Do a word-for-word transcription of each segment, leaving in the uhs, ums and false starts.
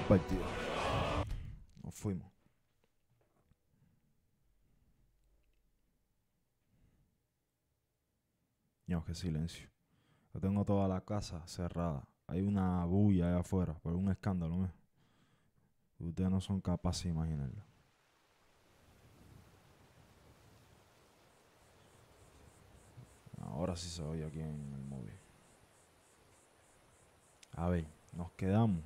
partido. Nos fuimos. Dios, qué silencio. Yo tengo toda la casa cerrada. Hay una bulla allá afuera, por un escándalo, ¿me? Ustedes no son capaces de imaginarlo. Ahora sí se oye aquí en el móvil. A ver, nos quedamos.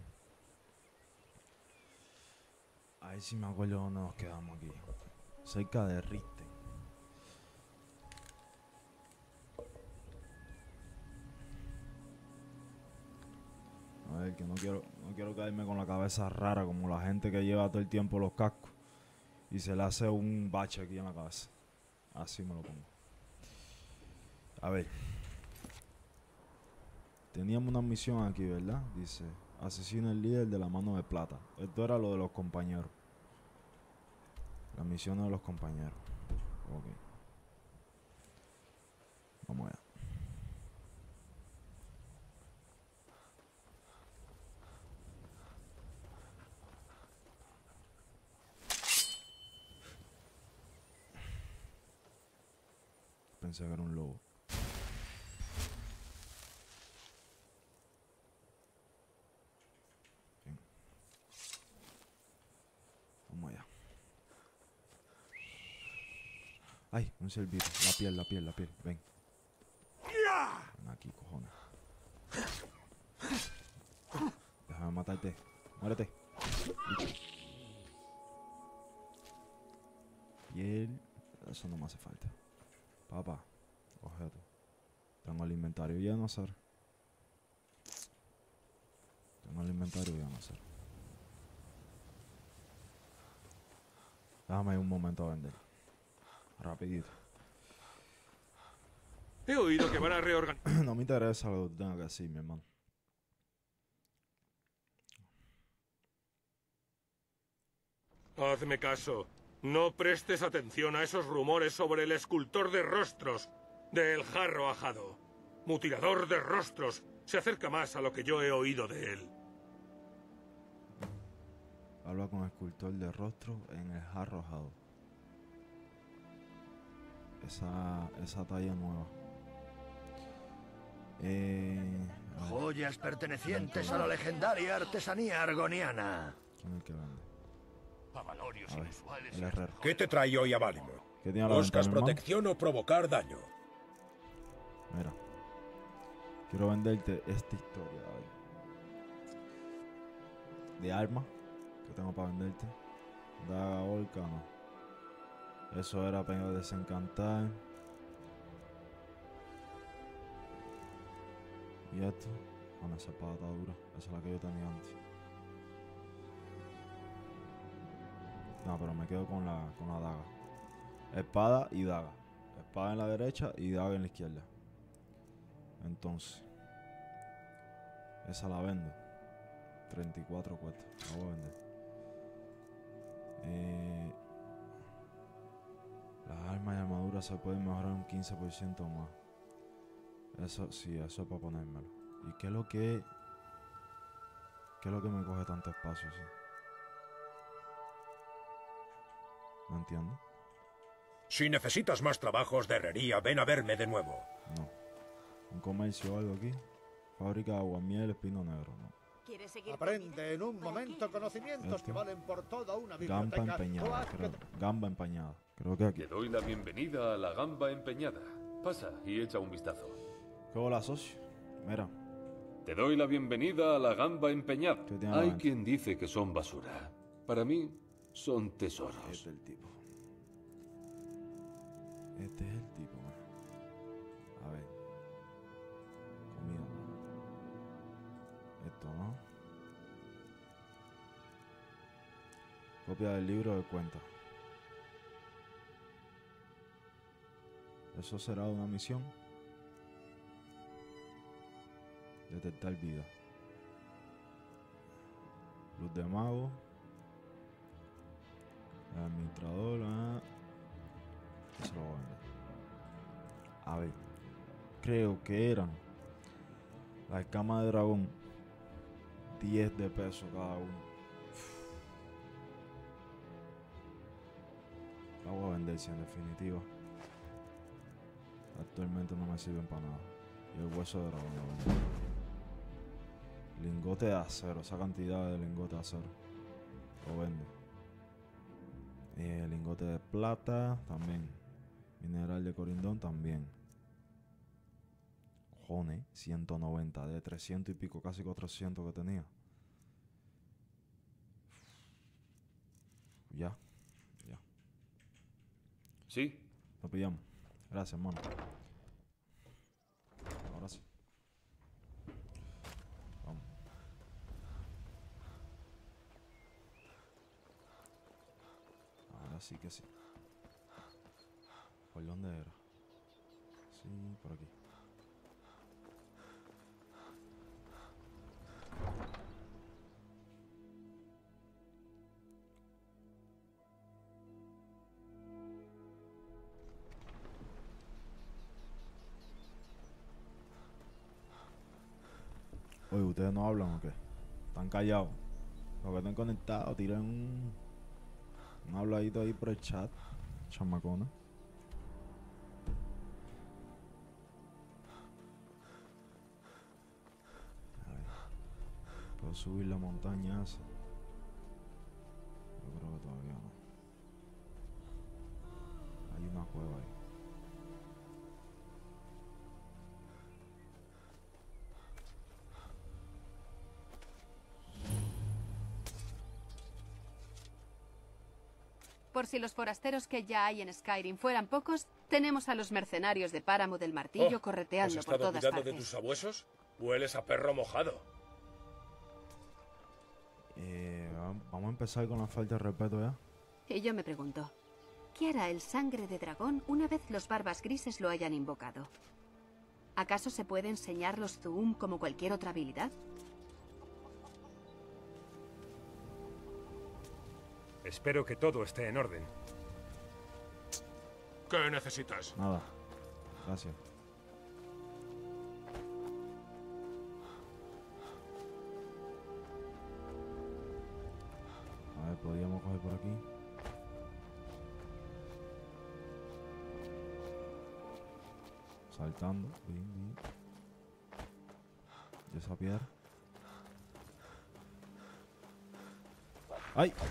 A ver si me acuerdo dónde nos quedamos aquí. Cerca de Riste. A ver, que no quiero, no quiero caerme con la cabeza rara como la gente que lleva todo el tiempo los cascos y se le hace un bache aquí en la cabeza. Así me lo pongo. A ver. Teníamos una misión aquí, ¿verdad? Dice, asesina al líder de la mano de plata. Esto era lo de los compañeros. La misión de los compañeros. Ok. Vamos allá. Pensé que era un lobo. Bien. Vamos allá. Ay, un cerdito. La piel, la piel, la piel. Ven. Ven aquí, cojones. Déjame matarte. Muérete. Piel. Eso no me hace falta. Papá, objeto. Tengo el inventario lleno, hacer. Tengo el inventario lleno, hacer. Déjame un momento a vender. Rapidito. He oído que van a reorganizar. No me interesa lo que tenga que decir, mi hermano. Hazme caso. No prestes atención a esos rumores sobre el escultor de rostros del jarro ajado. Mutilador de rostros. Se acerca más a lo que yo he oído de él. Habla con el escultor de rostro en el jarro ajado. Esa, esa talla nueva. Eh, a ver, Joyas pertenecientes a la legendaria artesanía argoniana. ¿quién es el que vende? Avalorios A ver, inusuales. el herrero. ¿Qué te trae hoy a Valimor? ¿Qué tiene a la ¿Buscas venta, mi hermano? protección o provocar daño? Mira. Quiero venderte esta historia, a ver. De armas que tengo para venderte. Daga orca, no. Eso era para desencantar. Y esto, bueno, esa espada está dura. Esa es la que yo tenía antes. No, pero me quedo con la, con la daga. Espada y daga. Espada en la derecha y daga en la izquierda. Entonces, esa la vendo. treinta y cuatro cuesta. La voy a vender. Eh, las armas y armaduras se pueden mejorar un quince por ciento más. Eso sí, eso es para ponérmelo. ¿Y qué es lo que... ¿Qué es lo que me coge tanto espacio así? No entiendo. Si necesitas más trabajos de herrería, ven a verme de nuevo. No. ¿Un comercio o algo aquí? Fábrica de aguamiel, espino negro, no. ¿Quieres seguir Aprende en un comida? momento conocimientos Esto. que valen por toda una Gamba biblioteca. empeñada, O haz creo. que- Gamba empañada. Creo que aquí. Te doy la bienvenida a la gamba empeñada. Pasa y echa un vistazo. ¿Qué hola, socio? Mira, Te doy la bienvenida a la gamba empeñada. ¿Qué tiene la Hay venta? quien dice que son basura. Para mí, son tesoros. este es el tipo. Este es el tipo, man. A ver. Comida. Esto, ¿no? Copia del libro de cuentas. Eso será una misión. Detectar vida. Luz de mago. El administrador. Ah. Eso lo voy a vender. A ver. Creo que eran las escamas de dragón. diez de peso cada uno. La voy a vender, si en definitiva. Actualmente no me sirven para nada. Y el hueso de dragón lo vendo. Lingote de acero, esa cantidad de lingote de acero. Lo vendo. Eh, lingote de plata también. Mineral de corindón también. Cojones, ciento noventa de trescientos y pico, casi cuatrocientos que tenía. Ya, ya. Sí. Lo pillamos. Gracias, hermano. Ahora sí. Vamos. Ahora sí que sí. ¿Por dónde era? Sí, por aquí. Oye, ¿ustedes no hablan o qué? ¿Están callados? Los que estén conectados, tiren un, un habladito ahí por el chat, chamacona. A ver, ¿puedo subir la montaña esa? Yo creo que todavía no. Hay una cueva ahí. Por si los forasteros que ya hay en Skyrim fueran pocos, tenemos a los mercenarios de Páramo del Martillo Oh, correteando ¿has por estado todas cuidando partes. de tus sabuesos? Hueles a perro mojado. Eh, va- vamos a empezar con la falta de respeto ya. Y yo me pregunto, ¿qué hará el sangre de dragón una vez los barbas grises lo hayan invocado? ¿Acaso se puede enseñar los Zuum como cualquier otra habilidad? Espero que todo esté en orden. ¿Qué necesitas? Nada. Gracias. A ver, podríamos coger por aquí. Saltando. Bien, bien. Y esa piedra. ¡Ay!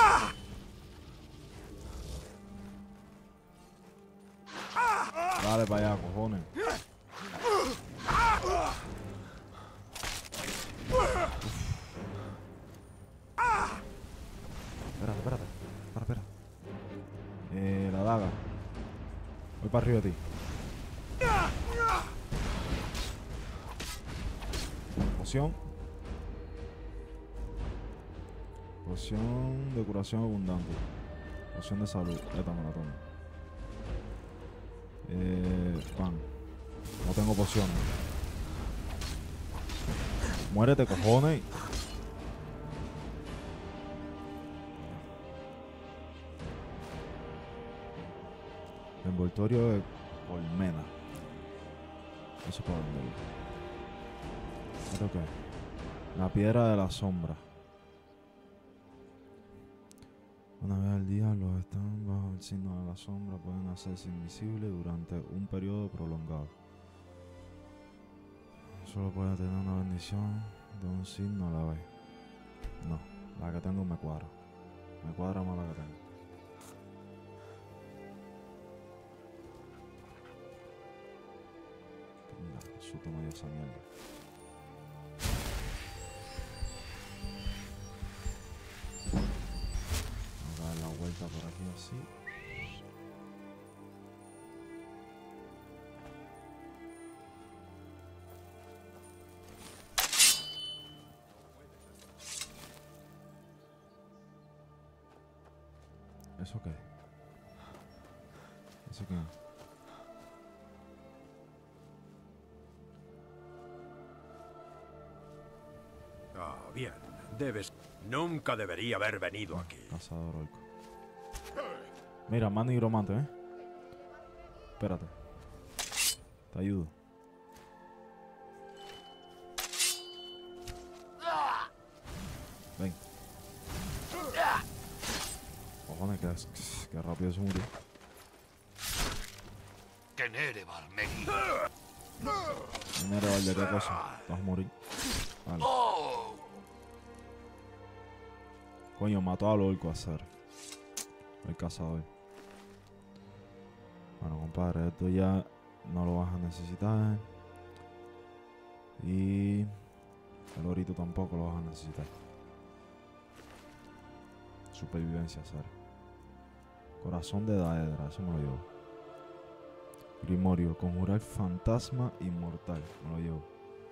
Dale para allá, cojones. Espérate, espérate. Espera, espera. Eh, la daga. Voy para arriba de ti. Poción. Poción de curación abundante. Poción de salud. Esta me la tomo. Eh, pan. No tengo pociones. Muérete, cojones. Envoltorio de colmena. Eso para venderlo. ¿Esto qué? La piedra de la sombra. Una vez al día, los que están bajo el signo de la sombra pueden hacerse invisibles durante un periodo prolongado. Solo puede tener una bendición de un signo a la vez. No, la que tengo me cuadra. Me cuadra más la que tengo. Mira, susto medio esa mierda. Vamos a dar la vuelta por aquí así. ¿Eso qué? ¿Eso qué? Ah, bien. Debes... Nunca debería haber venido aquí. Cazador orco. Mira, más nigromante, ¿eh? Espérate. Te ayudo. Ven. Cojones, Ay, qué, qué rápido se murió. Kenere Barmegi. Mira, vale, qué cosa. Te vas a morir. Vale. Coño, mató al orco a hacer. El cazador. Bueno, compadre, esto ya no lo vas a necesitar. Y el orito tampoco lo vas a necesitar. Supervivencia, hacer. Corazón de Daedra, eso me lo llevo. Grimorio, conjurar fantasma inmortal, me lo llevo.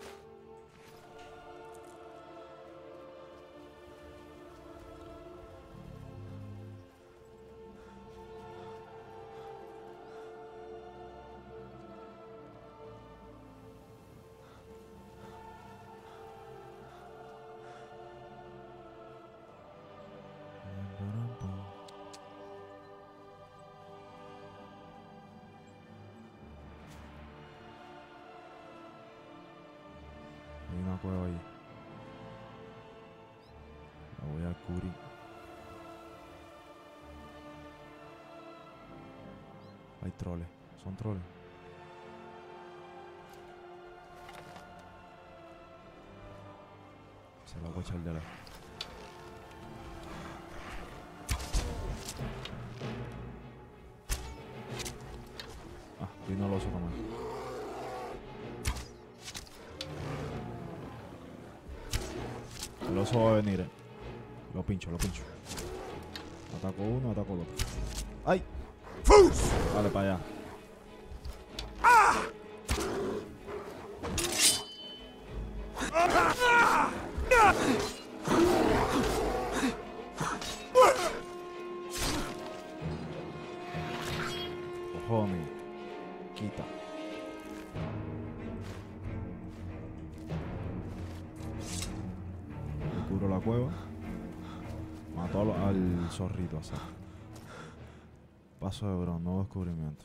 Hay una cueva ahí. La voy a cubrir. Hay troles. Son troles. Se la voy a echar de la. Ah, vino el oso también. El oso va a venir, eh. Lo pincho, lo pincho. Ataco uno, ataco el otro. ¡Ay! Vale, para allá. Cojones. Quita. Cubro la cueva. Mató al, al zorrito así. Paso de bron, nuevo descubrimiento.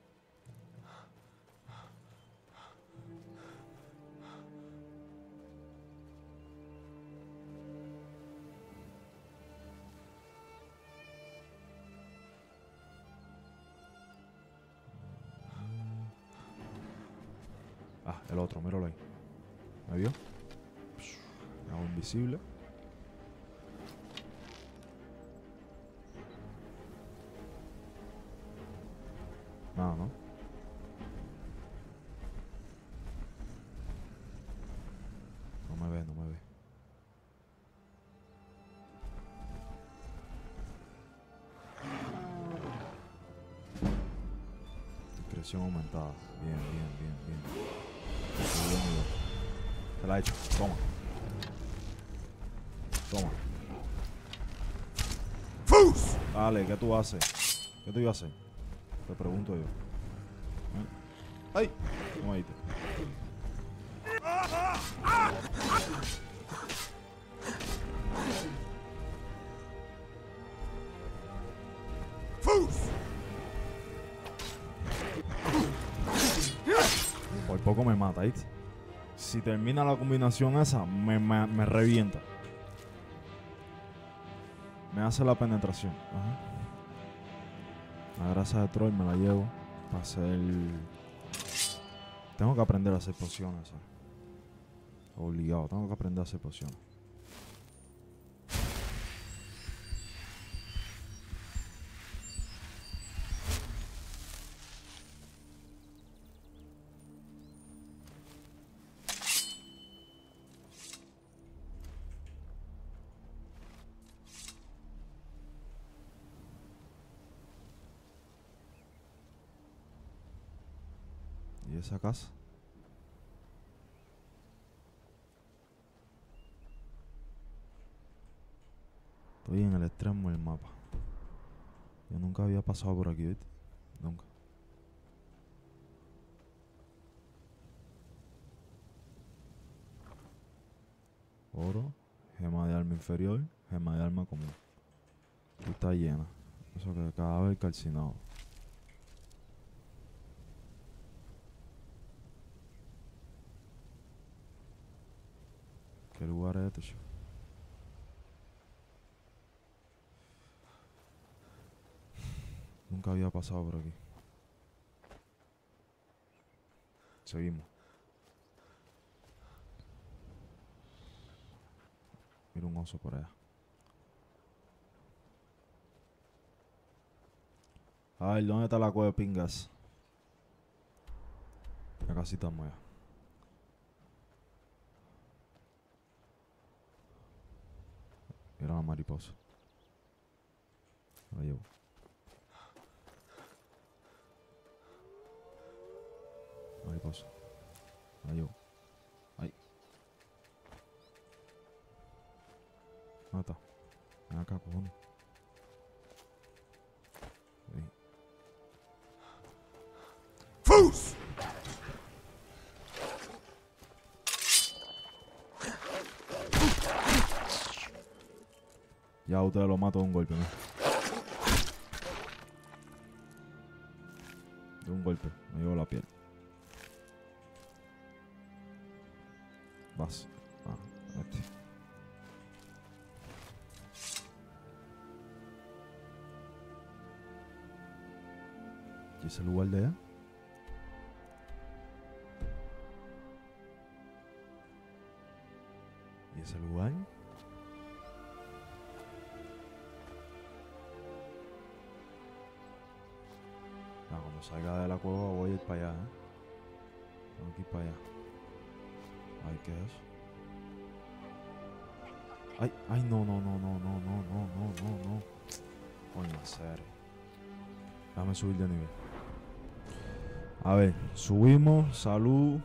Ah, el otro, míralo ahí. ¿Me vio? Hago invisible. Nada, ¿no? No me ve, no me ve. Discreción aumentada. Bien, bien, bien, bien. Bien, bien. Se la he hecho. Toma. Toma. ¡Fus! Dale, ¿qué tú haces? ¿Qué tú ibas a hacer? Te pregunto yo. ¿Eh? ¡Ay! ¿Cómo ahí? Por poco me mata, ¿viste? Si termina la combinación esa, me, me, me revienta. Me hace la penetración. Ajá. La grasa de troll me la llevo para hacer. Tengo que aprender a hacer pociones, ¿sabes? Obligado, tengo que aprender a hacer pociones. ¿Y esa casa? Estoy en el extremo del mapa. Yo nunca había pasado por aquí, ¿viste? Nunca. Oro, gema de alma inferior, gema de alma común. Aquí está llena. Eso que cadáver calcinado. ¿Qué lugar es este, chico? nunca había pasado por aquí. Seguimos. Mira un oso por allá. A ver, ¿dónde está la cueva de pingas? Ya casi estamos allá. Mira la mariposa. La llevo. Mariposa. La llevo. Ahí. ¿Dónde está? Ven acá, cojones. Ahí. ¡Fus! Ya ustedes lo mato de un golpe, ¿no? De un golpe. Me llevo la piel. Vas. Ah, este. ¿Y ese lugar de allá? ¿Y ese lugar? No, cuando salga de la cueva voy a ir para allá, ¿eh? Tengo que ir para allá. Ay, ¿qué es eso? Ay, ay, no, no, no, no, no, no, no, no, no, no. Coño, en serio. Déjame subir de nivel. A ver, subimos, salud.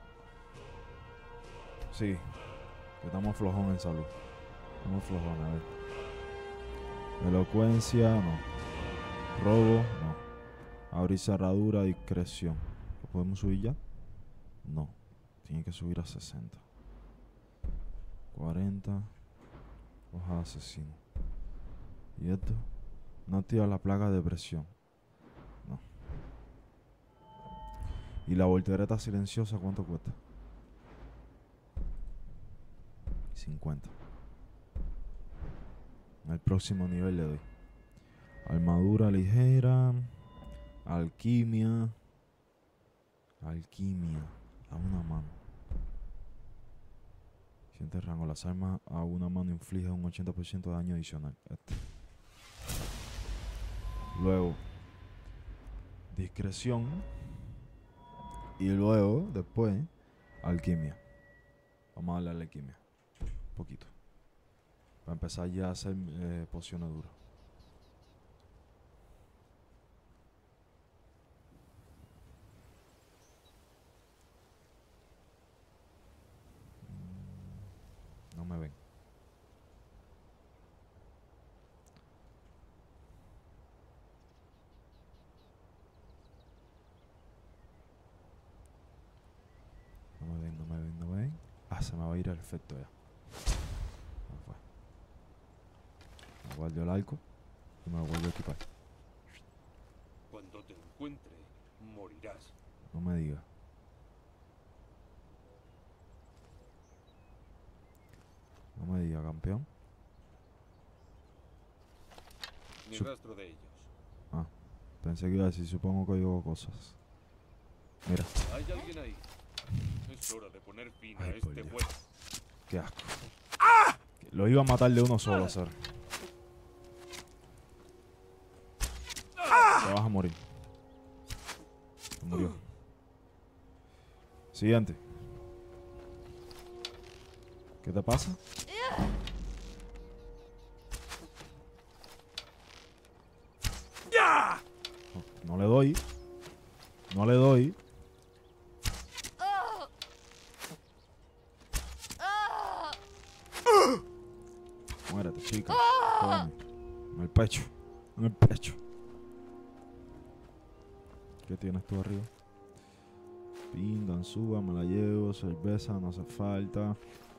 Sí, que estamos flojón en salud. Estamos flojón, a ver. Elocuencia, no. Robo, no. Abrir cerradura, discreción. ¿Lo podemos subir ya? No. Tiene que subir a sesenta. cuarenta. Hoja de asesino. ¿Y esto? No activa la plaga de presión. No. ¿Y la voltereta silenciosa cuánto cuesta? cincuenta. Al próximo nivel le doy. Armadura ligera. Alquimia. Alquimia. A una mano. Siente rango. Las armas a una mano inflige un ochenta por ciento de daño adicional. Este. Luego. Discreción. Y luego, después, alquimia. Vamos a darle a la alquimia. Un poquito. Para empezar ya a hacer eh, pociones duras. No me ven. No me ven, no me ven, no me ven. Ah, se me va a ir el efecto ya. No fue. Me guardo el arco y me lo vuelvo a equipar. Cuando te encuentre, morirás. No me diga. No me diga, campeón. Ni Sup- rastro de ellos. Ah, pensé que iba a decir, supongo que oigo cosas. Mira, ¿Hay alguien ahí? Es hora de poner fin a Ay, por este Dios. juego. qué asco. Lo iba a matar de uno solo, hacer. Te vas a morir. Se murió. Siguiente. ¿Qué te pasa? No, no le doy. No le doy. Muérete, chica. Toma. En el pecho. En el pecho. ¿Qué tienes tú arriba? Pingan, suba, me la llevo. Cerveza, no hace falta.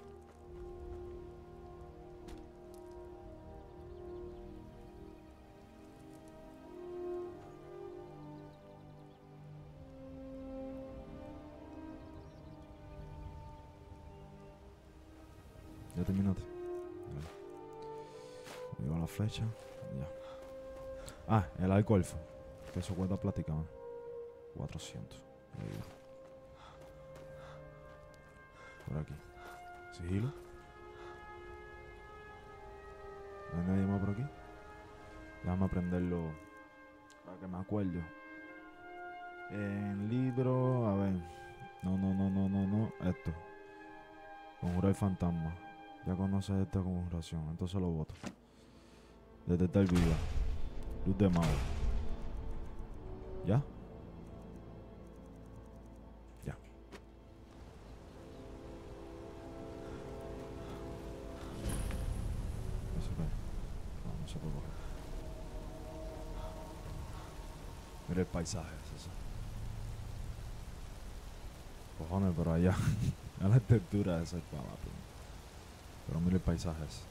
Ya terminaste. Vale. Llevo la flecha. Ya. Ah, el arco elfo. Que eso cuesta plática, man. cuatrocientos. Ahí va. Por aquí. Sigilo. ¿No hay nadie más por aquí? Déjame aprenderlo para que me acuerde. En libro, a ver. No, no, no, no, no, no. Esto. Conjurar fantasma. Ya conoces esta conjuración, entonces lo voto. Detectar vida. Luz de mago. ¿Ya? Ya. ¿Eso qué? No, no se puede coger. Mira el paisaje, es eso. Cojones, pero allá. A la textura de esa espada, pero, pero mira el paisaje ese.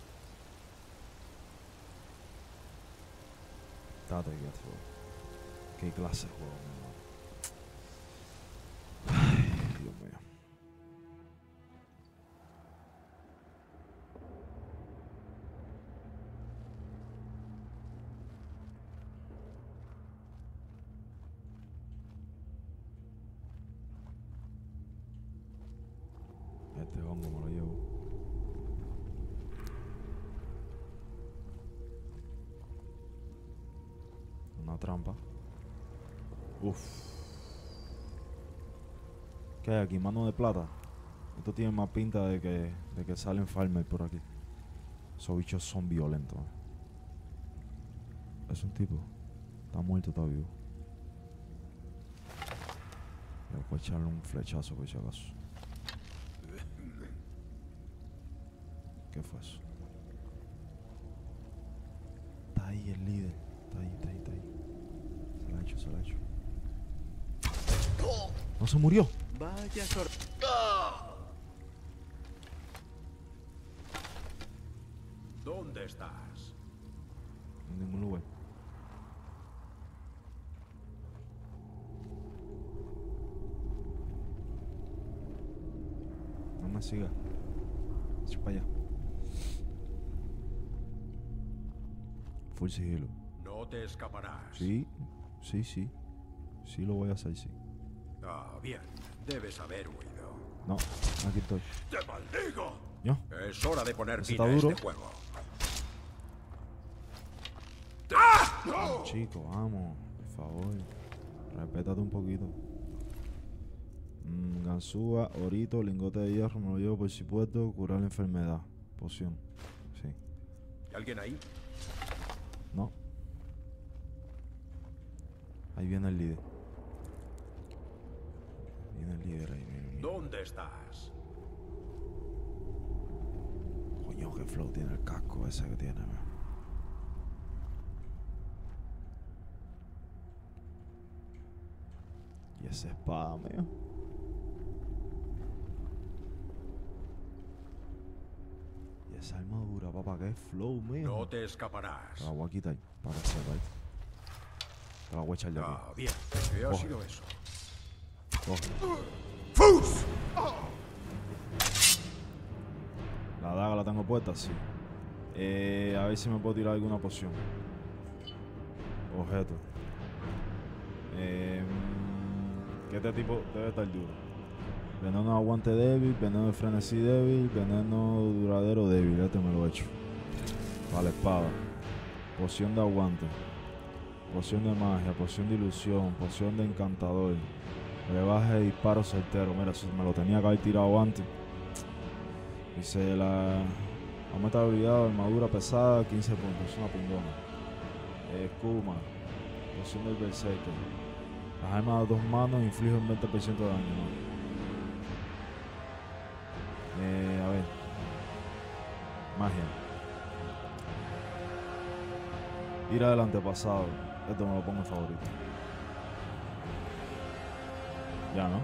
Date quieto. Qué clase de juego, mi hermano. Ay, Dios mío. Este hongo me lo llevo. Una trampa. Uf. ¿Qué hay aquí? Mano de plata. Esto tiene más pinta de que, de que salen farmers por aquí. Esos bichos son violentos. Es un tipo. Está muerto, está vivo. Le voy a echarle un flechazo por si acaso. ¿Qué fue eso? Está ahí el líder. Está ahí, está ahí, está ahí. Se la ha hecho, se la ha hecho. ¡No se murió! Vaya sor... ¿Dónde estás? En ningún lugar. No me siga. Echa para allá. Full sigilo. No te escaparás. Sí, sí, sí. Sí lo voy a hacer, sí. Ah, bien. Debes haber huido. No, aquí estoy. ¡Te maldigo! ¿Yo? Es hora de poner Ese fin está a duro. este juego. Vamos, chico, vamos. Por favor. Respétate un poquito. Mm, ganzúa, orito, lingote de hierro, me lo llevo por si puedo. Curar la enfermedad. Poción. Sí. ¿Alguien ahí? No. Ahí viene el líder. Viene el líder ahí, mira, mira. ¿Dónde estás? Coño, qué flow tiene el casco ese que tiene, man. Y esa espada, mío. Y esa armadura, papá, qué flow, mío. No te escaparás. Te la voy a quitar para que sepa. Te la voy a echar de aquí. Ah, bien. ¿Qué ha Coge. sido eso? Coge. ¡Fus! La daga la tengo puesta, sí. Eh, a ver si me puedo tirar alguna poción. Objeto. Eh, que este tipo debe estar duro. Veneno de aguante débil, veneno de frenesí débil, veneno duradero débil. Este me lo he hecho. Para la espada. Poción de aguante. Poción de magia, poción de ilusión, poción de encantador. Rebaje de disparo certero. Mira, eso me lo tenía que haber tirado antes. Dice la aumenta la habilidad, armadura pesada, quince puntos. Es una pingona. Eh, Escuma. Poción del berserker. Las armas de dos manos infligen veinte por ciento de daño. ¿No? Eh, a ver. Magia. Ir adelante pasado. Esto me lo pongo en favorito. Ya, ¿no?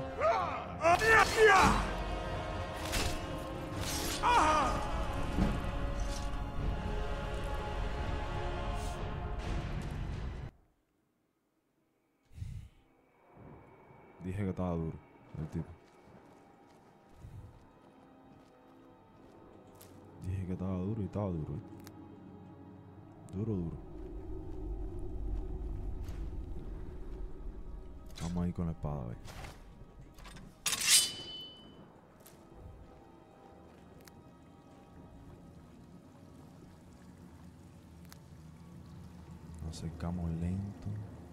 Dije que estaba duro el tipo. Dije que estaba duro y estaba duro. ¿Eh? Duro, duro. Vamos a ir con la espada, a ver. Nos acercamos lento.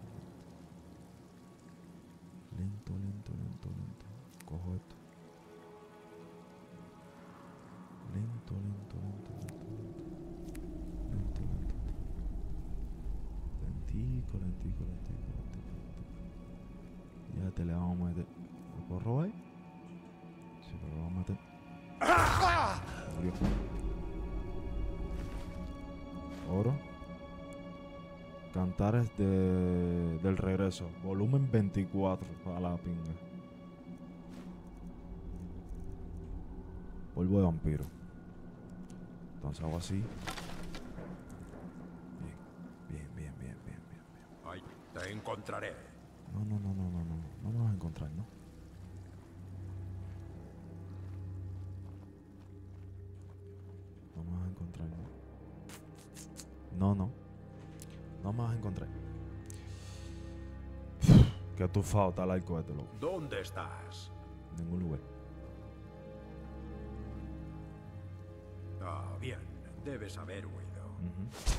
Lento, lento, lento, lento. Cojo esto. Lento, lento, lento, lento, lento. Lento, lento. Lentico, lentico, lentico, lentico, lentico. Ya te le vamos a meter. ¿Lo puedo robar? Sí, pero lo vamos a meter. Murió. Oro. Cantares de, del regreso. Volumen veinticuatro. Para la pinga. Polvo de vampiro. Entonces hago así. Bien, bien, bien, bien, bien, bien, bien. Ay, te encontraré. No, no, no, no, no, no. No me vas a encontrar, ¿no? No me vas a encontrar, ¿no? No, no. No me vas a encontrar. Que tu falta el arco este, loco. ¿Dónde estás? En ningún lugar. Ah, bien. Debes haber huido. Ujú.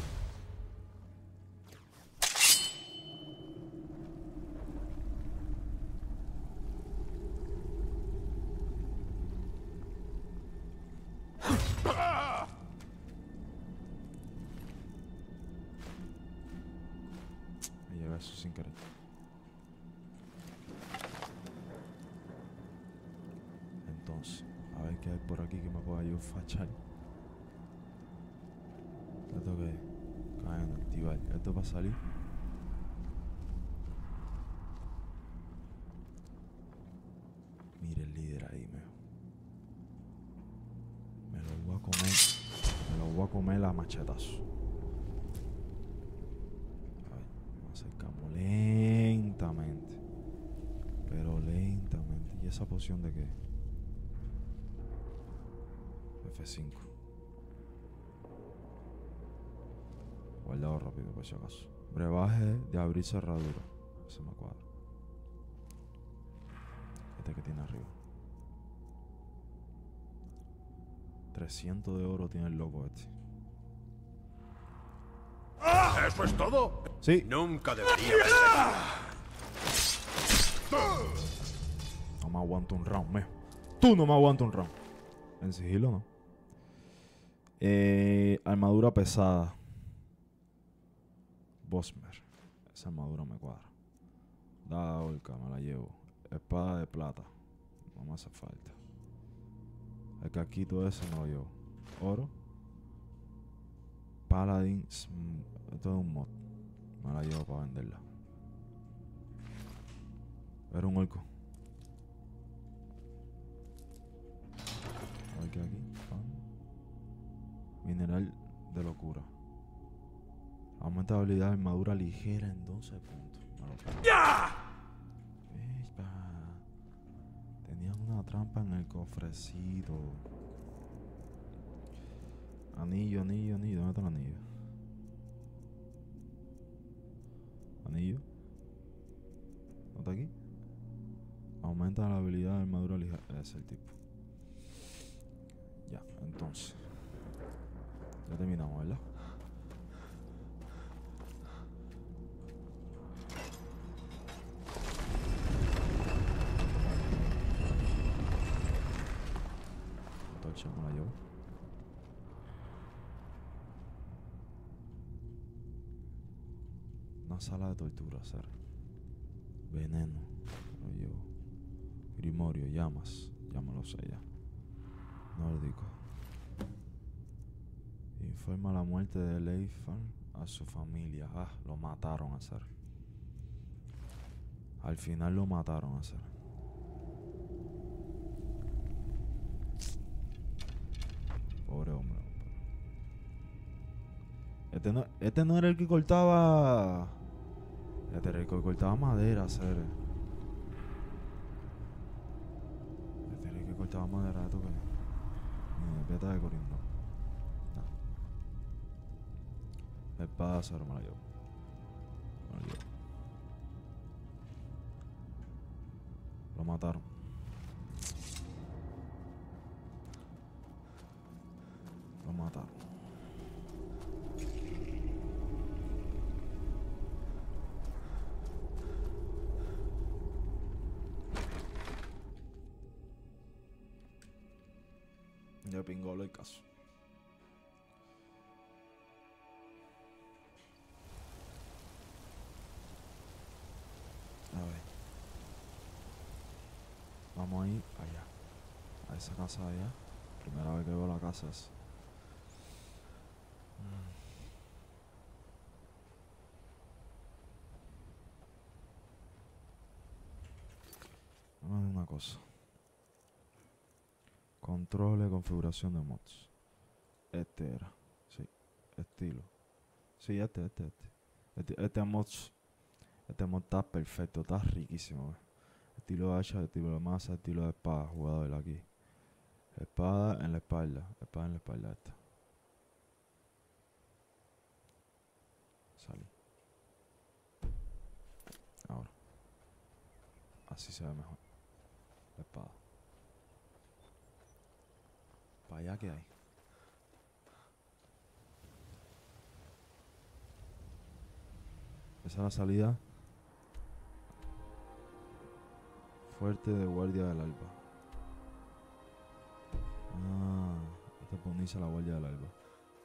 Me llevé eso sin querer. Entonces, a ver qué hay por aquí que me pueda yo fachar. Esto que caen en activar. Esto para salir. Mire el líder ahí, meo. Me lo voy a comer. Me lo voy a comer a machetazo. A ver, nos acercamos lentamente. Pero lentamente. ¿Y esa poción de qué? F cinco. Guardado rápido por si acaso. Brebaje de abrir cerradura. Ese me cuadra. Este que tiene arriba. trescientos de oro tiene el loco este. ¿Eso es todo? Sí. Nunca debería haber. No me aguanto un round, meo. Tú no me aguanto un round. En sigilo no. Eh, armadura pesada. Bosmer. Esa armadura me cuadra. Da horca, me la llevo. Espada de plata. No me hace falta. El casquito ese me lo llevo. Oro. Paladin. Esto es un mod. Me la llevo para venderla. Era un orco. A ver qué hay aquí. Pam. Mineral de locura. Aumenta la habilidad de armadura ligera en doce puntos. ¡Ya! Tenían una trampa en el cofrecito. Anillo, anillo, anillo. ¿Dónde está el anillo? Anillo. ¿No está aquí? Aumenta la habilidad de armadura ligera. Ese es el tipo. Ya, entonces. Ya terminamos, ¿verdad? Torcha me la llevo. Una sala de tortura, hacer. Veneno. Lo llevo. Grimorio, llamas. Llámalo ya. Nórdico. Informa la muerte de Leifan a su familia. Ah, lo mataron a hacer. Al final lo mataron a hacer. Pobre hombre. Este no, este no era el que cortaba. Este era el que cortaba madera, hacer. Este era el que cortaba madera, ¿tú qué? Ni de peta de corriendo. Espada de acero me la llevo. Me la llevo. Lo mataron. Lo mataron. Ya pingó el caso. A ver. Vamos a ir allá. A esa casa allá. Primera vez que veo la casa es. Vamos a ver una cosa. Control de configuración de mods. Este era. Sí. Estilo. Sí, este, este, este. Este, este mod. Este mod está perfecto. Está riquísimo. ¿Ves? Estilo de hacha, estilo de masa, estilo de espada. Jugador aquí. Espada en la espalda. Espada en la espalda esta. Salí. Ahora. Así se ve mejor. La espada. Para allá que hay. Esa es la salida fuerte de guardia del alba. Ah, esta es unirse a la guardia del alba.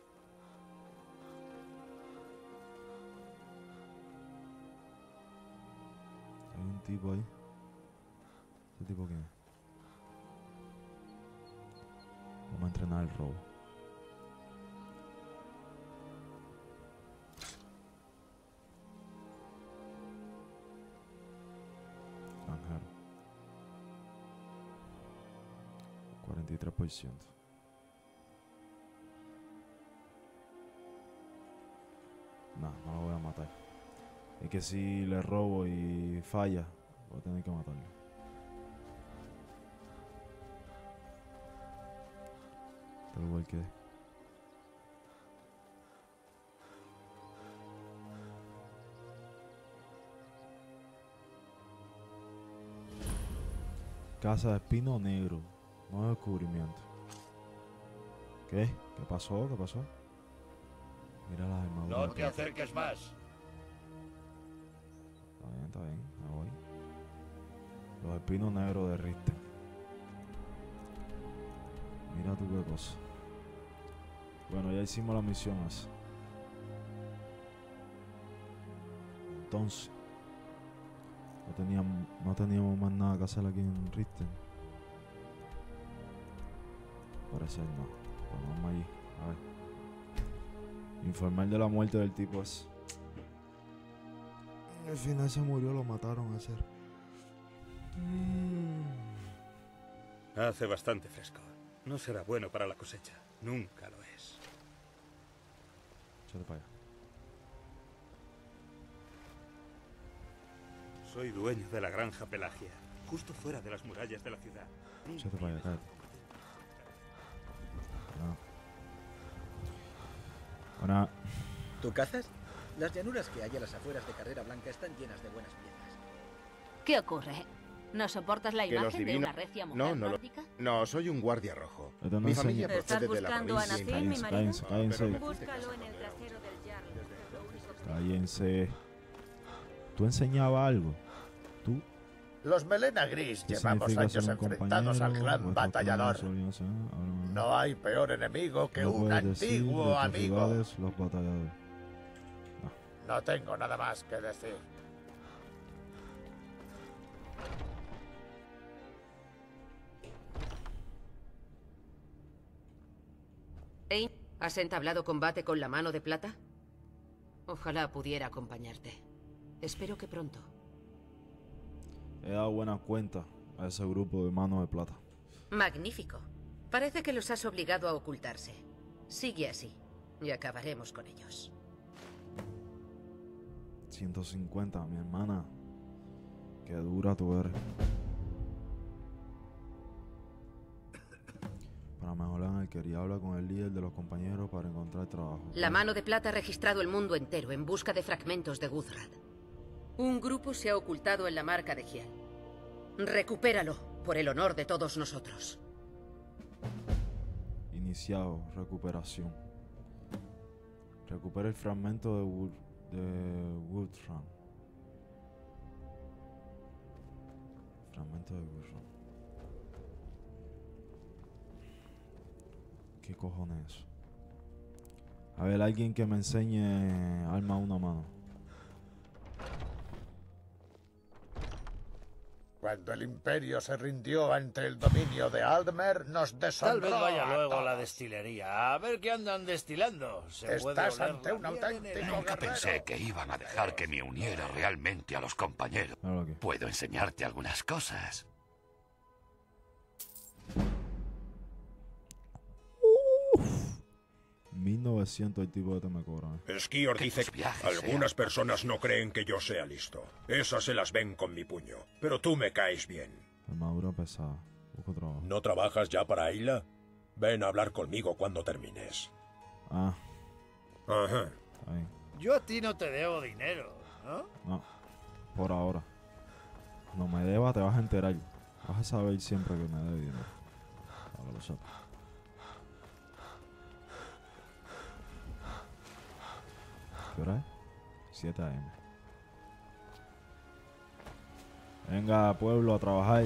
Hay un tipo ahí. ¿Ese tipo quién es? Vamos a entrenar el robo. Granjero. cuarenta y tres por ciento. No, no lo voy a matar. Es que si le robo y falla, voy a tener que matarlo. Pero igual que... Casa de espino negro. Nuevo descubrimiento. ¿Qué? ¿Qué pasó? ¿Qué pasó? Mira las armaduras. No te acerques más. Está bien, está bien. Me voy. Los espinos negros de Risten. Mira tú qué cosa. Bueno, ya hicimos la misión esa. Entonces, no teníamos, no teníamos más nada que hacer aquí en Risten. Parece no. Bueno, vamos allí. A ver. Informar de la muerte del tipo ese. Al final se murió, lo mataron a hacer. Hace bastante fresco. No será bueno para la cosecha. Nunca lo es. Échate para allá. Soy dueño de la granja Pelagia, justo fuera de las murallas de la ciudad. Échate para allá, cállate. Buena. ¿Tú cazas? Las llanuras que hay a las afueras de Carrera Blanca están llenas de buenas piezas. ¿Qué ocurre? ¿No soportas la Que los imagen de divinos- una recia mujer No, no, lo- nórdica? no, soy un guardia rojo. Esto no Mi enseña. familia ¿Estás procede de la buscando a provincia. Nassim, mi Cállense, marido? cállense, cállense. Pero me- Búscalo en el trasero del Jarl. Lo único que- Cállense. ¿Tú enseñabas algo? ¿Tú? Los melena gris ¿Qué llevamos significa años ser un enfrentados al compañero? gran Vuestros batallador. planes solían ser- ahora- No hay peor enemigo que No un puedes decir de antiguo tus amigo. rivales, los batalladores. No tengo nada más que decir. Ein, ¿has entablado combate con la mano de plata? Ojalá pudiera acompañarte. Espero que pronto. He dado buena cuenta a ese grupo de manos de plata. Magnífico. Parece que los has obligado a ocultarse. Sigue así y acabaremos con ellos. ciento cincuenta, mi hermana. Qué dura tú eres. Para mejorar, quería hablar con el líder de los compañeros para encontrar trabajo. La mano de plata ha registrado el mundo entero en busca de fragmentos de Guthrad. Un grupo se ha ocultado en la marca de Giel. Recupéralo, por el honor de todos nosotros. Iniciado, recuperación. Recupera el fragmento de, Wood, de Woodrun. Fragmento de Woodrun. ¿Qué cojones es eso? A ver, alguien que me enseñe arma a una mano. Cuando el Imperio se rindió ante el dominio de Aldmer, nos deshonró. Tal vez vaya a luego a la todos. destilería. A ver qué andan destilando. Se puede Estás oler ante la un miel en auténtico el- Nunca guerrero. pensé que iban a dejar que me uniera realmente a los compañeros. Mira lo que. Puedo enseñarte algunas cosas. mil novecientos el tipo este me cobra. ¿eh? Skior dice tus que viajes algunas sean- personas no creen que yo sea listo. Esas se las ven con mi puño. Pero tú me caes bien. Armadura pesada. Busco trabajo. ¿No trabajas ya para Ayla? Ven a hablar conmigo cuando termines. Ah, Ajá. ahí. Yo a ti no te debo dinero, ¿no? No. Por ahora. No me debas, te vas a enterar. Vas a saber siempre que me debe dinero. Para que lo sepas. ¿Qué hora es? siete a m Venga, pueblo, a trabajar.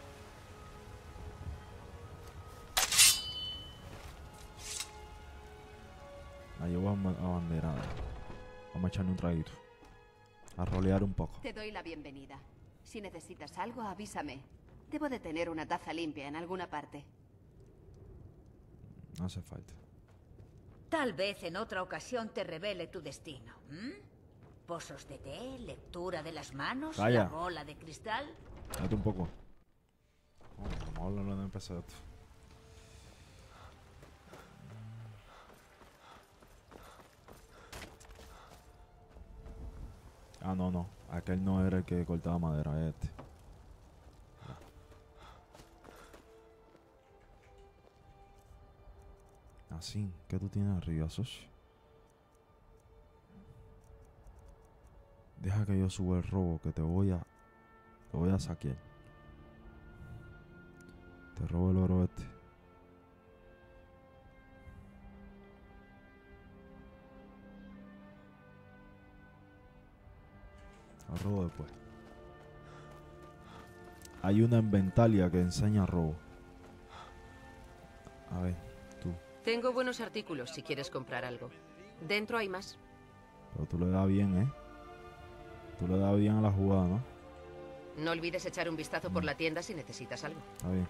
La llevo a abanderada. Vamos a echarle un traguito. A rolear un poco. Te doy la bienvenida. Si necesitas algo, avísame. Debo de tener una taza limpia en alguna parte. No hace falta. Tal vez en otra ocasión te revele tu destino. ¿m? Pozos de té, lectura de las manos, Calla. la bola de cristal. Date un poco. Oh, vamos a hablarlo de empezar esto. Ah, no, no. Aquel no era el que cortaba madera, este. Así, ¿qué tú tienes arriba, socio? Deja que yo suba el robo, que te voy a... Te voy a saquear. Te robo el oro este. Lo robo después. Hay una en Ventalia que enseña robo. A ver, tú. Tengo buenos artículos si quieres comprar algo. Dentro hay más. Pero tú le das bien, ¿eh? Tú le das bien a la jugada, ¿no? No olvides echar un vistazo por la tienda si necesitas algo. Está bien.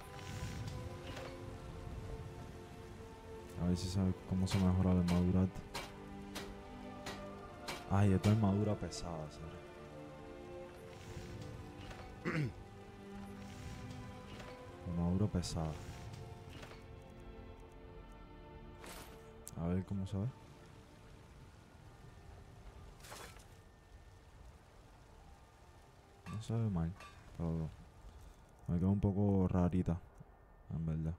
A ver si sabes cómo se mejora la armadura. Ay, esta es armadura pesada, ¿sabes? Armadura pesada. A ver cómo se ve. No se ve mal, pero me queda un poco rarita, en verdad.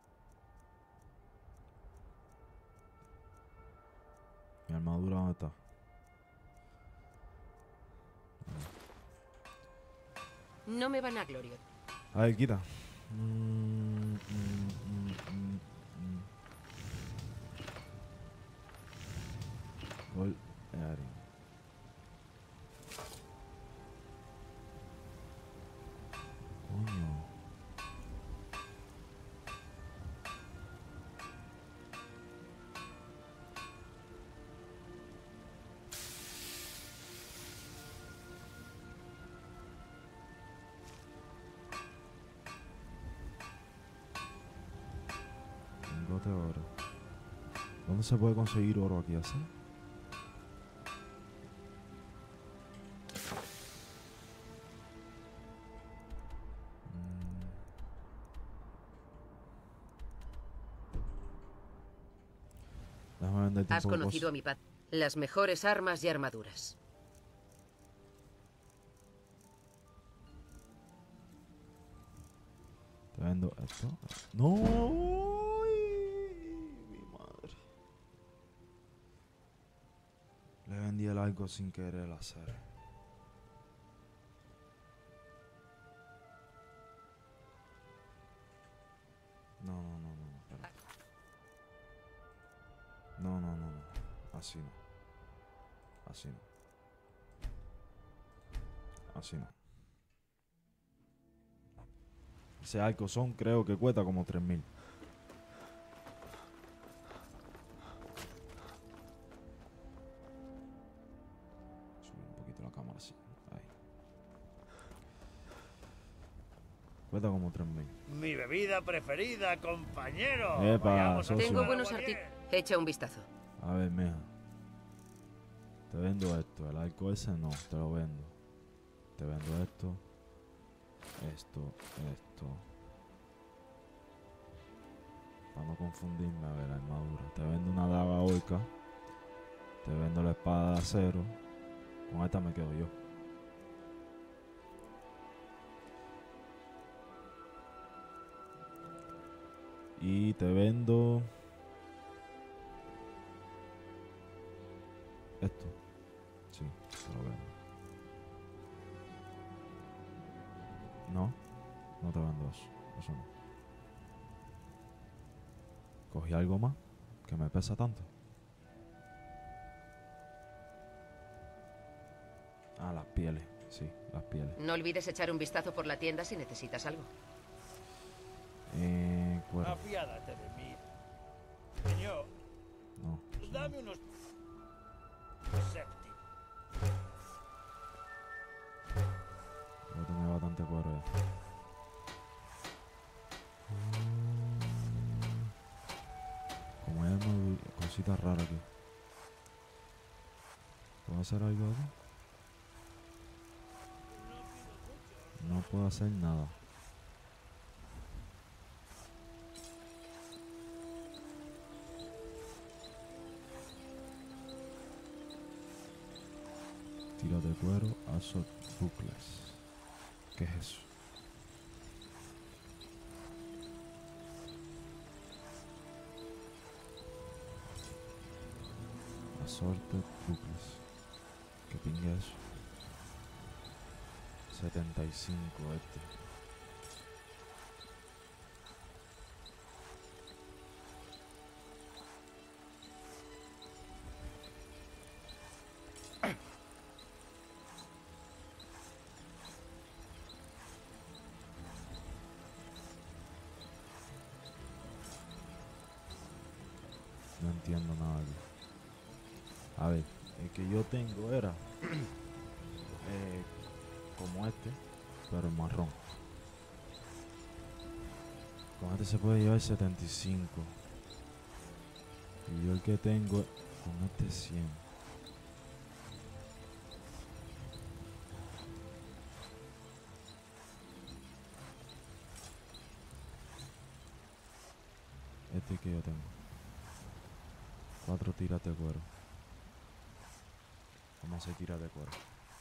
Mi armadura, ¿dónde está? No me van a gloria. A ver, quita. Mm, mm, mm, mm, mm. Gol Erin. Coño. Lingote de oro. ¿Dónde se puede conseguir oro aquí así? Déjame venderte un Has poco de conocido a cosas. mi padre. Las mejores armas y armaduras. Te vendo esto. ¡No! Ay, mi madre. Le vendí el algo sin querer hacer. No, no, no, no. Así no. Así no. Así no. Ese arcosón creo que cuesta como tres mil. Subir un poquito la cámara así. Ahí. Cuesta como tres mil. Mi bebida preferida, compañero. Epa, Vayamos a socio. Tengo buenos artículos. Echa un vistazo. A ver, mija. Te vendo esto. El arco ese no, te lo vendo. Te vendo esto. Esto, esto. Para no confundirme, a ver, la armadura. Te vendo una daga orca. Te vendo la espada de acero. Con esta me quedo yo. Y te vendo esto. Sí, te lo vendo. No, no te vendo eso. Eso no. Cogí algo más que me pesa tanto. Ah, las pieles. Sí, las pieles. No olvides echar un vistazo por la tienda si necesitas algo. Eh, cuero. Apiádate de mí. Señor. No. Dame unos... séptimos. Voy a tener bastante cuero ya. Como hay una cosita rara aquí. ¿Puedo hacer algo aquí? No puedo hacer nada. Tira de cuero, Azot bucles. ¿Qué es eso? Assorted bucles. ¿Qué pinga es eso? setenta y cinco este. No entiendo nada aquí. A ver, el que yo tengo era eh, como este, pero en marrón. Con este se puede llevar setenta y cinco. Y yo el que tengo con este cien. Este que yo tengo. Cuatro tiras de cuero. Vamos a hacer tiras de cuero.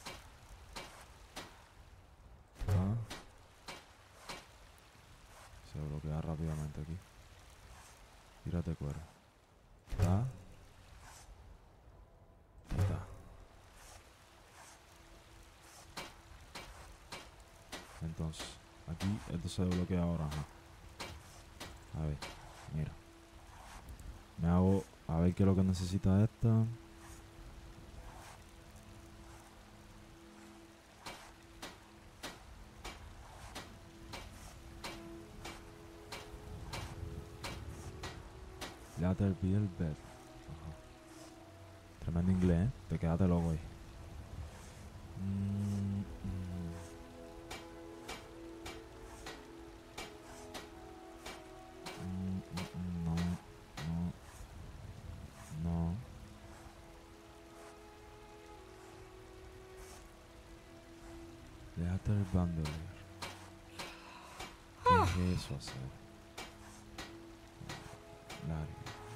Ah. Se bloquea rápidamente aquí. Tiras de cuero. Ah. Ahí está. Entonces, aquí esto se desbloquea ahora. Ajá. A ver, mira. Me hago, a ver qué es lo que necesita esta. Leather Beer Bed. Ajá. Tremendo inglés, ¿eh? Te quedaste loco ahí. Mm, mm. Mm, mm, no, no, no. Leather Bandolier. ¿Qué es eso hacer? Largo.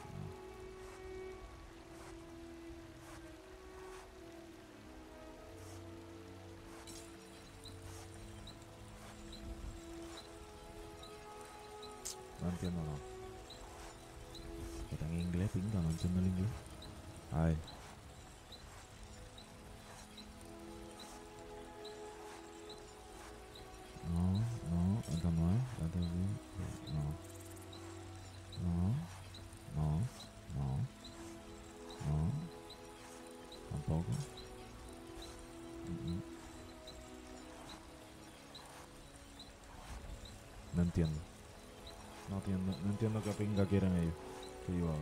No entiendo nada. Está en inglés, pinga, no entiendo el inglés. A ver. No, no, esta no es. Esta sí. No. No, no, no. entiendo. No entiendo, no entiendo qué pinga quieren ellos que yo haga.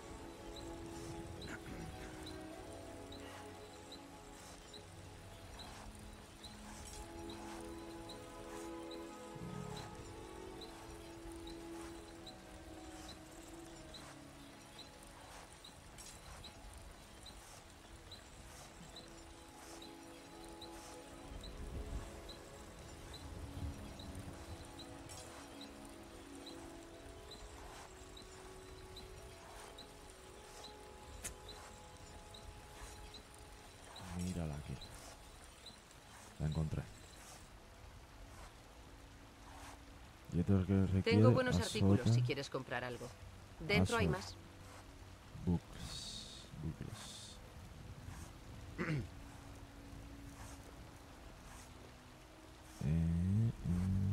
Mírala aquí. La encontré. Y esto es que requiere Tengo buenos azota, artículos si quieres comprar algo. Dentro hay azota, más. Books. Books. eh, mm,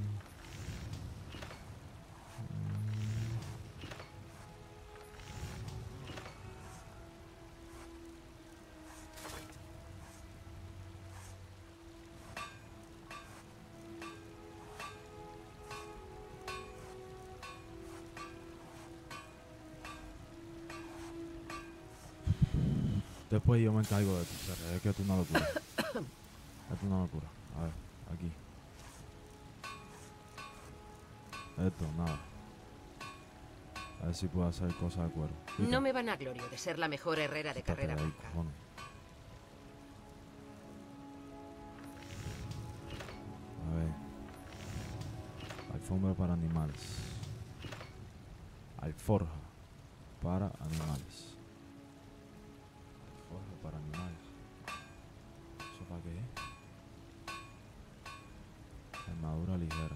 Después yo me encargo de ti, Sergio. Es que es una locura. Es una locura. A ver, aquí. Esto, nada. A ver si puedo hacer cosas de cuero. Pica. No me van a glorio de ser la mejor herrera de Quítate carrera de ahí, blanca. cojones. A ver. Alfombra para animales. Alforja para animales. Alforja para animales. ¿Eso para qué es? Armadura ligera.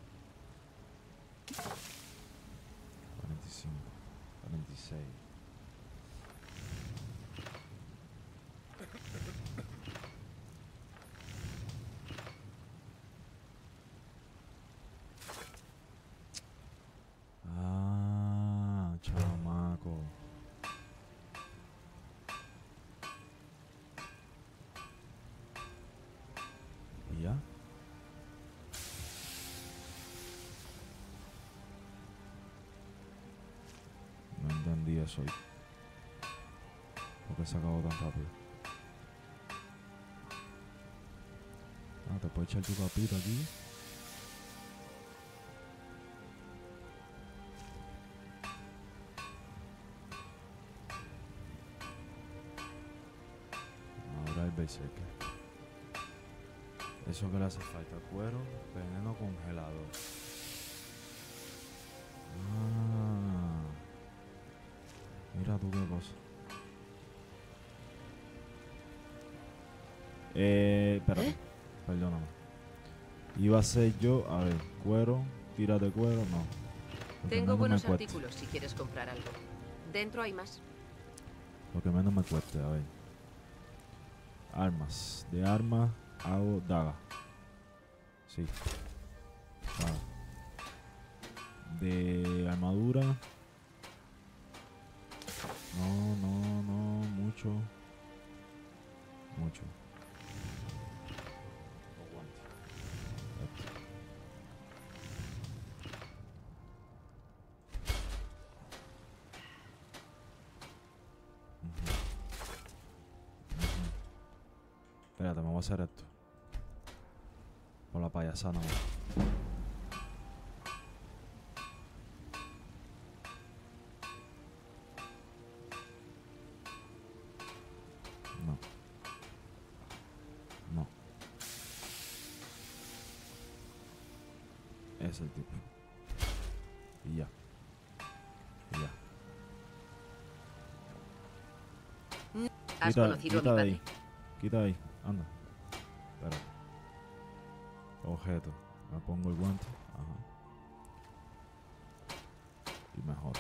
cuarenta y cinco. cuarenta y seis. Ah, chamaco. ¿Y ya? No entendí eso. ¿Por qué se acabó tan rápido? Ah, te puedes echar tu capita aquí. Ahora el berserker. Eso que le hace falta, cuero, veneno congelador. Ah, mira tú qué cosa. Eh, espérate, ¿Eh? perdóname. Iba a ser yo, a ver, cuero, tiras de cuero, no. Lo que Tengo menos buenos me cueste. artículos si quieres comprar algo. Dentro hay más. Lo que menos me cueste, a ver. Armas. De armas hago daga. Sí. Daga. De armadura. No, no, no. Mucho. Mucho. Los guantes. Esto. Ujú. Ujú. Espérate, me voy a hacer esto. Por la payasada, no. No. No. Es el tipo. Y ya. Y ya. ¿Has Quita- conocido a mi quita de padre? ahí. Quita de ahí. Anda. Espera. Objeto. Me pongo el guante. Ajá. Y mejor.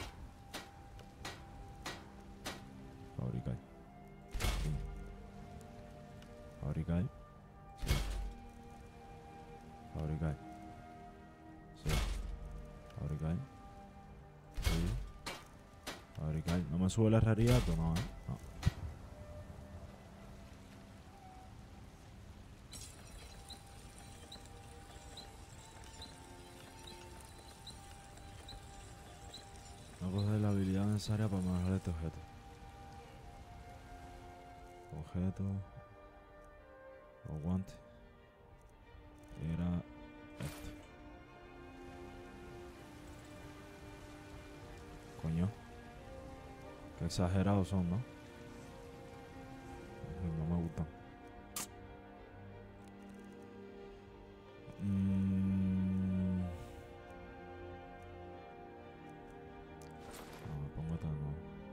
Fabricar. Sí. Fabricar. Sí. Fabricar. Sí. Fabricar. Sí. Fabricar. No me sube la herrería, pero no, ¿eh? No. No coger la habilidad necesaria para mejorar este objeto. Objeto. Los guantes. Era este. Coño. Qué exagerados son, ¿no? No me gustan. Mm. No, pongo esta no.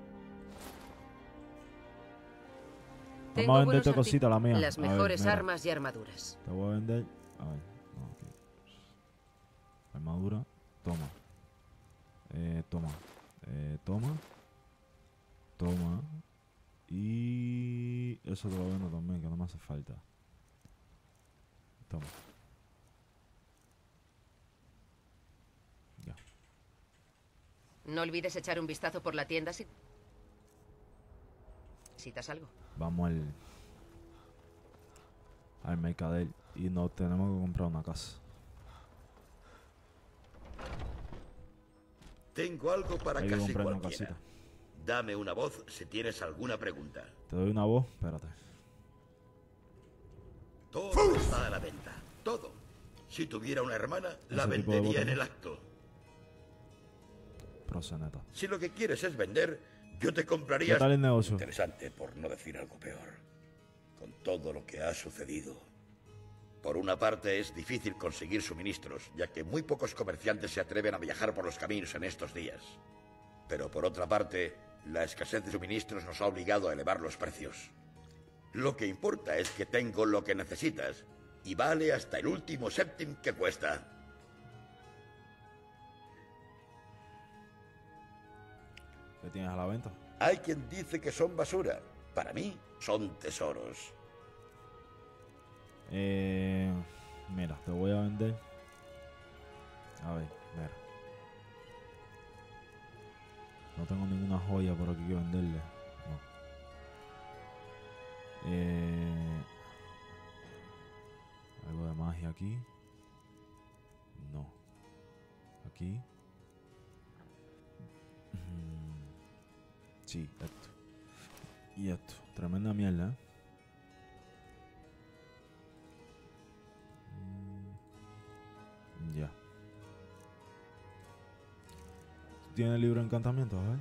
Tengo Vamos a venderte buenos arti- cosita, la mía. Las A ver, mejores mira. armas y armaduras. Te voy a vender. A ver, no, aquí. Armadura, toma. Eh, toma. Eh, toma. Toma. Y eso te lo vendo también, que no me hace falta. Toma. Ya. No olvides echar un vistazo por la tienda si necesitas algo. Vamos al al mercader y nos tenemos que comprar una casa. Tengo algo para Hay que casi comprar una cualquiera. casita. Dame una voz si tienes alguna pregunta. Te doy una voz, espérate. Todo está a la venta. Todo. Si tuviera una hermana, la Ese tipo de vendería voz, en ¿no? el acto. Proseneta. Si lo que quieres es vender, yo te ¿Qué compraría... tal el negocio? Interesante, por no decir algo peor. Con todo lo que ha sucedido. Por una parte, es difícil conseguir suministros, ya que muy pocos comerciantes se atreven a viajar por los caminos en estos días. Pero por otra parte, la escasez de suministros nos ha obligado a elevar los precios. Lo que importa es que tengo lo que necesitas, y vale hasta el último céntimo que cuesta. ¿Qué tienes a la venta? Hay quien dice que son basura. Para mí, son tesoros. Eh, mira, te voy a vender. A ver, mira. No tengo ninguna joya por aquí que venderle. No. Eh, algo de magia aquí. No. Aquí. Mm, sí, esto. Y esto. Tremenda mierda, ¿eh? Ya. ¿Tiene libro de encantamiento? A ver.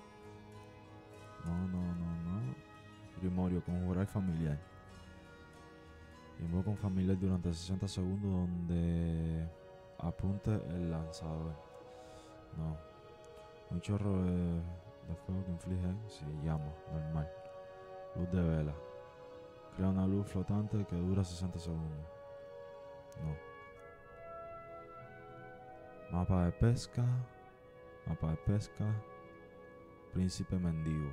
No, no, no, no. Grimorio, conjurar familiar. Invoca un familiar durante sesenta segundos donde apunte el lanzador. No. Un chorro de, de fuego que inflige. Sí, llama, normal. Luz de vela. Crea una luz flotante que dura sesenta segundos. No. Mapa de pesca. Mapa de pesca. Príncipe mendigo.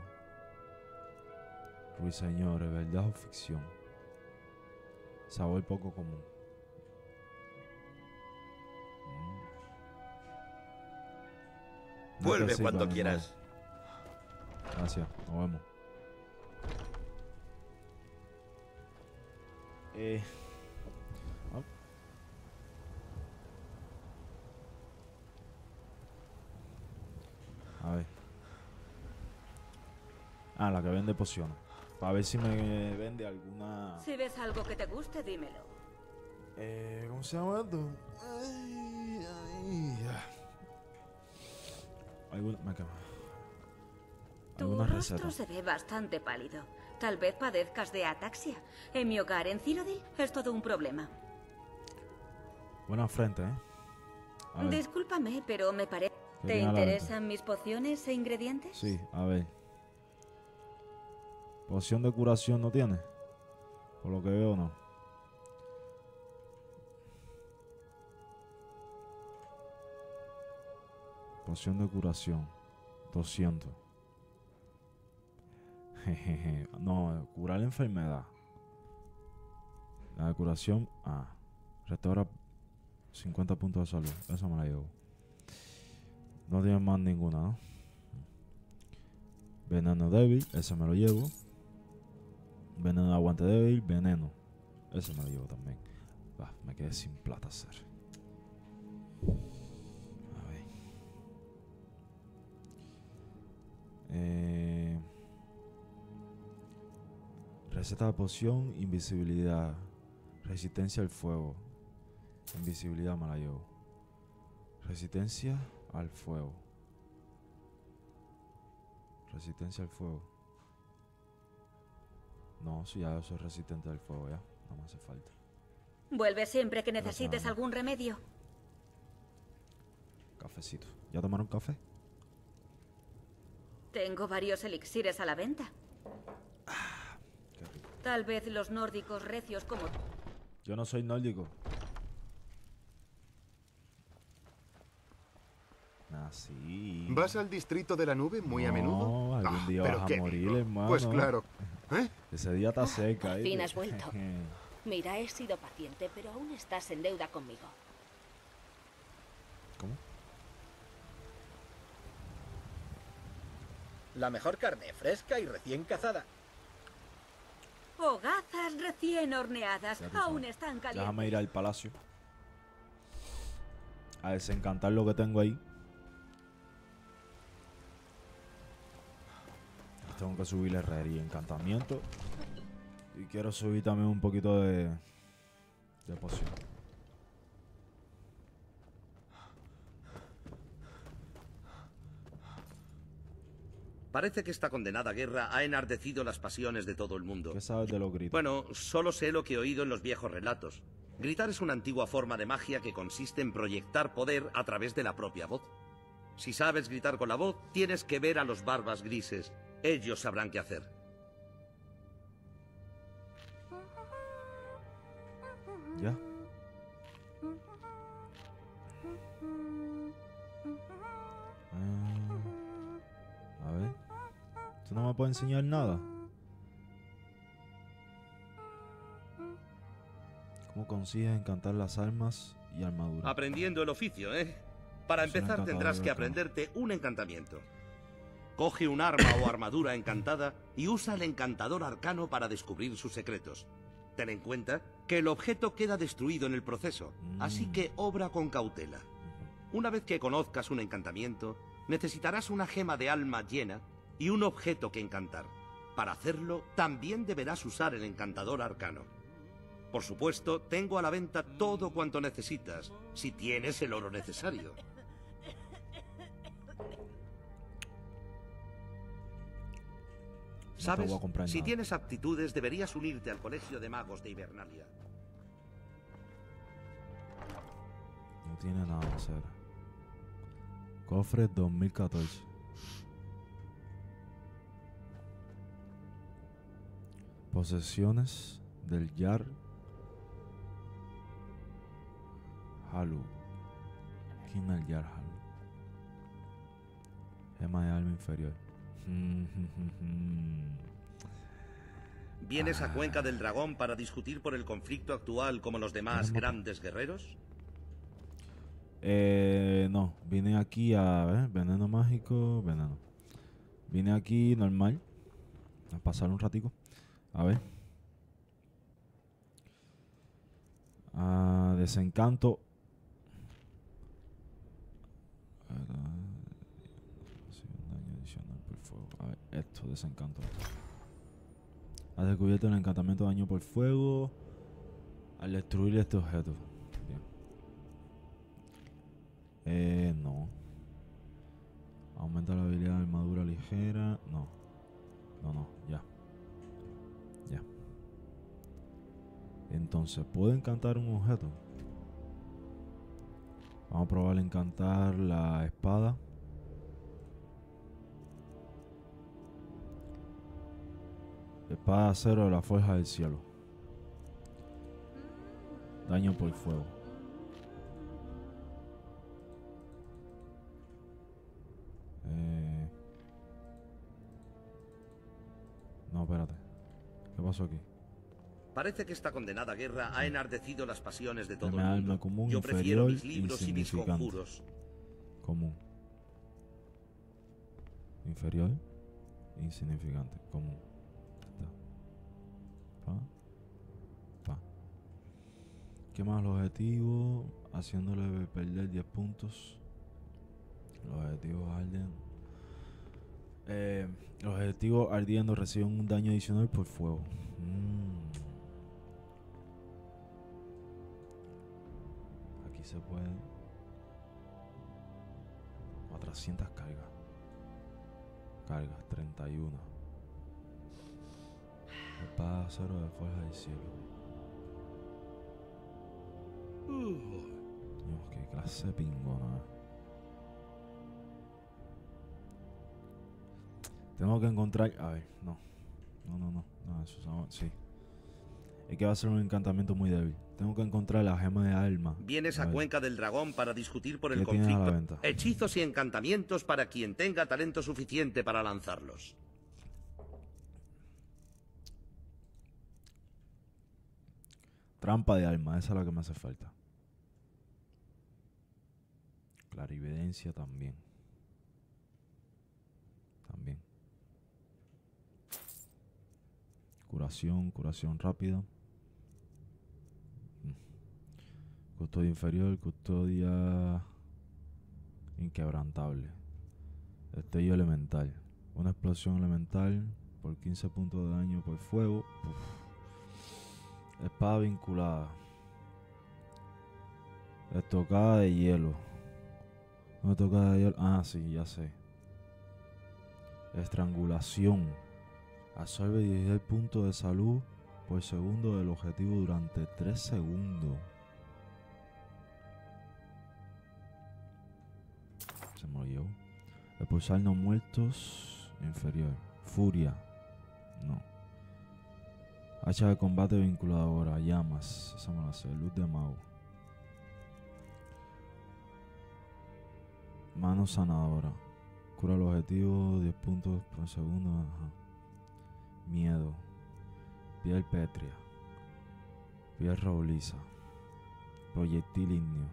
Ruiseñores, verdad o ficción. Sabor poco común. Mm. Vuelve Una cuando cosita, quieras. hermano. Gracias, nos vemos. Eh. A ver. Ah, la que vende pociones. Para ver si me vende alguna... Si ves algo que te guste, dímelo. Eh, ¿Cómo se llama esto? Ay, ay, ya. Alguna... Me quema. Tu Alguna rostro receta. se ve bastante pálido. Tal vez padezcas de ataxia. En mi hogar, en Cyrodiil, es todo un problema. Buena frente, ¿eh? A ver. Discúlpame, pero me parece... ¿Qué ¿Te tiene a la interesan mis pociones e ingredientes? Sí, a ver. Poción de curación no tiene. Por lo que veo, no. Poción de curación. doscientos. Jejeje. No, curar la enfermedad. La de curación. Ah. Restaura cincuenta puntos de salud. Esa me la llevo. No tiene más ninguna, ¿no? Veneno débil. Ese me lo llevo. Veneno de aguante débil. Veneno. Ese me lo llevo también. Ah, me quedé sin plata hacer. A ver. Receta de poción, invisibilidad. Resistencia al fuego. Invisibilidad me la llevo. Resistencia al fuego. Resistencia al fuego. No, si ya yo soy resistente al fuego ya. No me hace falta. Vuelve siempre que necesites algún remedio. Cafecito. ¿Ya tomaron café? Tengo varios elixires a la venta. Tal vez los nórdicos recios como... Yo no soy nórdico. Ah, sí. ¿Vas al distrito de la nube muy no, a menudo? No, algún ah, día ¿pero vas qué a morir, digo? hermano. Pues claro. ¿Eh? Ese día está cerca. Al ¿eh? fin has vuelto. Mira, he sido paciente, pero aún estás en deuda conmigo. ¿Cómo? La mejor carne, fresca y recién cazada. Hogazas recién horneadas, aún están calientes. Déjame ir al palacio a desencantar lo que tengo ahí. Tengo que subir la herrería, encantamiento. Y quiero subir también un poquito de, de poción. Parece que esta condenada guerra ha enardecido las pasiones de todo el mundo. ¿Qué sabes de los gritos? Bueno, solo sé lo que he oído en los viejos relatos. Gritar es una antigua forma de magia que consiste en proyectar poder a través de la propia voz. Si sabes gritar con la voz, tienes que ver a los barbas grises. Ellos sabrán qué hacer. ¿Ya? Ah, a ver. ¿Tú no me puedes enseñar nada? ¿Cómo consigues encantar las armas y armaduras? Aprendiendo el oficio, ¿eh? Para empezar tendrás que aprenderte un encantamiento. Coge un arma o armadura encantada y usa el encantador arcano para descubrir sus secretos. Ten en cuenta que el objeto queda destruido en el proceso, mm. así que obra con cautela. Una vez que conozcas un encantamiento, necesitarás una gema de alma llena y un objeto que encantar. Para hacerlo, también deberás usar el encantador arcano. Por supuesto, tengo a la venta todo cuanto necesitas, si tienes el oro necesario. ¿Sabes? No si nada. tienes aptitudes, deberías unirte al Colegio de Magos de Hibernalia. No tiene nada que hacer. Cofre dos mil catorce. Posesiones del Yar Halu. ¿Quién es el Yar Halu? Gema de alma inferior. ¿Vienes a Cuenca del Dragón para discutir por el conflicto actual como los demás grandes guerreros? Eh, no, vine aquí a ver, veneno mágico, veneno. Vine aquí normal, a pasar un ratico. A ver. A desencanto. A ver, esto, desencanto. Has descubierto el encantamiento de daño por fuego al destruir este objeto. Bien. Eh, no. Aumenta la habilidad de armadura ligera. No. No, no, ya. Ya. Entonces, ¿puedo encantar un objeto? Vamos a probar a encantar la espada. Espada de acero de la Forja del Cielo. Daño por fuego. Eh... No, espérate. ¿Qué pasó aquí? Parece que esta condenada guerra ha enardecido las pasiones de todo Dame el alma mundo. común, Yo prefiero inferior, mis libros y mis insignificante. conjuros. Común. Inferior. Insignificante. Común. Pa. Pa. ¿Qué más? Los objetivos. Haciéndole perder diez puntos. Los objetivos arden. Eh, los objetivos ardiendo reciben un daño adicional por fuego. Mm. se puede. cuatrocientas cargas. Cargas, treinta y uno. Espada de acero de fuerza del cielo. Dios, qué clase de pingona. Tengo que encontrar... A ver, no. No, no, no. No, eso es... Sí. Es que va a ser un encantamiento muy débil. Tengo que encontrar la gema de alma. Vienes a, a Cuenca del Dragón para discutir por el ¿Qué tienes a la conflicto. venta? Hechizos y encantamientos para quien tenga talento suficiente para lanzarlos. Trampa de alma, esa es la que me hace falta. Clarividencia también. También. Curación, curación rápida. Custodia inferior, custodia inquebrantable. Destello elemental. Una explosión elemental por quince puntos de daño por fuego. Uf. Espada vinculada. Estocada de hielo. Una estocada de hielo. Ah, sí, ya sé. Estrangulación. Absorbe dieciséis puntos de salud por segundo del objetivo durante tres segundos. Se me lo llevo. Expulsar no muertos. Inferior. Furia. No. Hacha de combate vinculadora. Llamas. Esa me la sé. Luz de mago. Mano sanadora. Cura el objetivo. diez puntos por segundo. Ajá. Miedo. Piel pétrea. Piel robliza. Proyectil ígneo.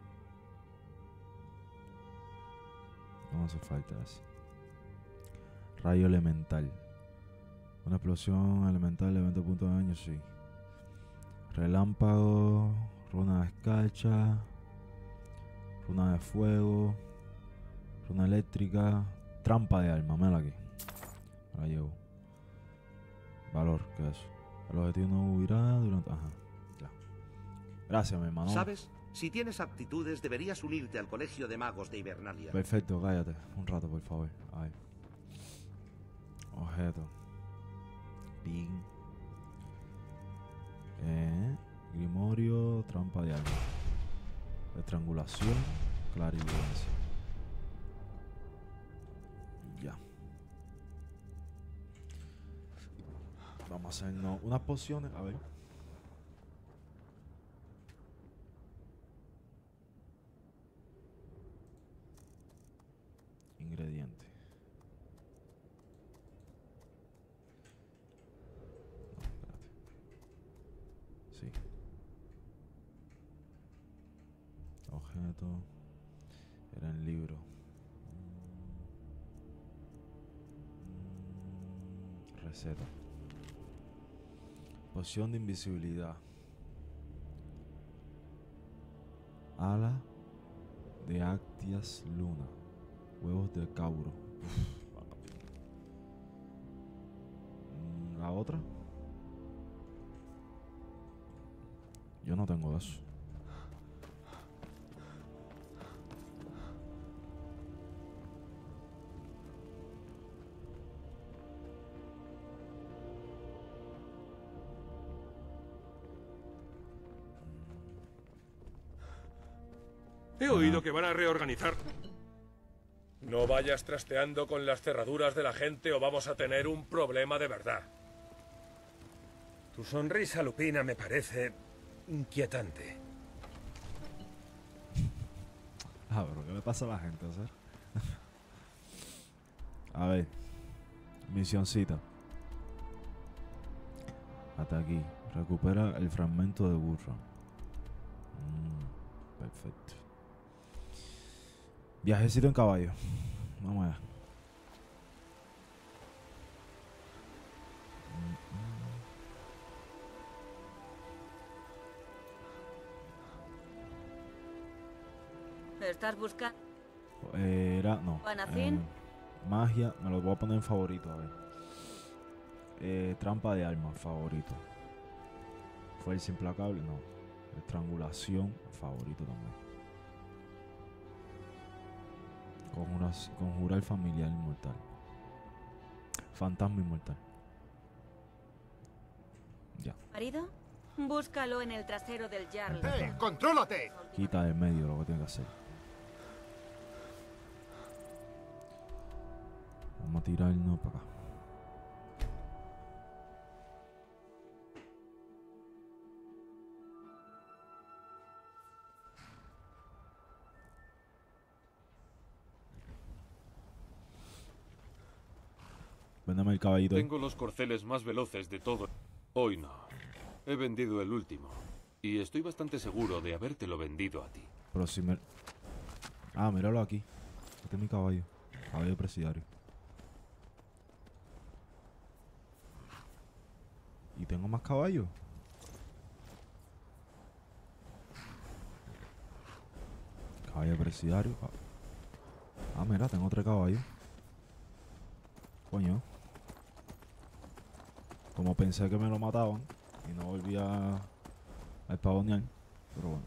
No hace falta eso. Rayo elemental. Una explosión elemental de veinte puntos de daño, sí. Relámpago. Runa de escarcha. Runa de fuego. Runa eléctrica. Trampa de alma. Mira aquí. Me la llevo. Valor, ¿qué es eso? El objetivo no huirá durante... Ajá, ya. Gracias, mi hermano. ¿Sabes? Si tienes aptitudes, deberías unirte al Colegio de Magos de Hibernalia. Perfecto, cállate. Un rato, por favor. A ver. Objeto. Ping. Eh, Grimorio, trampa de alma. Estrangulación, clarividencia. Ya. Vamos a hacernos unas pociones, a ver. Ingrediente. No, espérate. Sí. Objeto. Era en libro. Receta. Poción de invisibilidad. Ala de Actias Luna. Huevos de Cauro. La otra. Yo no tengo eso. He oído que van a reorganizar. No vayas trasteando con las cerraduras de la gente o vamos a tener un problema de verdad. Tu sonrisa lupina me parece inquietante. Ah, pero ¿qué le pasa a la gente, o sea? A ver. Misioncita. Hasta aquí. Recupera el fragmento de burro. Mm, perfecto. Viajecito en caballo. Vamos allá. ¿Estás buscando? Era, no. ¿Panacín? Eh, magia, me lo voy a poner en favorito, a ver. Eh, trampa de alma, favorito. Fuerza implacable, no. Estrangulación, favorito también. Conjura, conjurar familiar inmortal. Fantasma inmortal. Ya. ¿Marido? Búscalo en el trasero del Jarl. ¡Eh! ¡Contrólate! Quita del medio lo que tiene que hacer. Vamos a tirarnos para acá. Véndeme el caballito. Tengo los corceles más veloces de todo. Hoy no. He vendido el último. Y estoy bastante seguro de habértelo vendido a ti. Pero si me... Ah, míralo aquí. Este es mi caballo. Caballo presidiario. ¿Y tengo más caballos? Caballo presidiario. Ah, mira, tengo tres caballos. Coño. Como pensé que me lo mataban y no volvía a, a espavonear, pero bueno.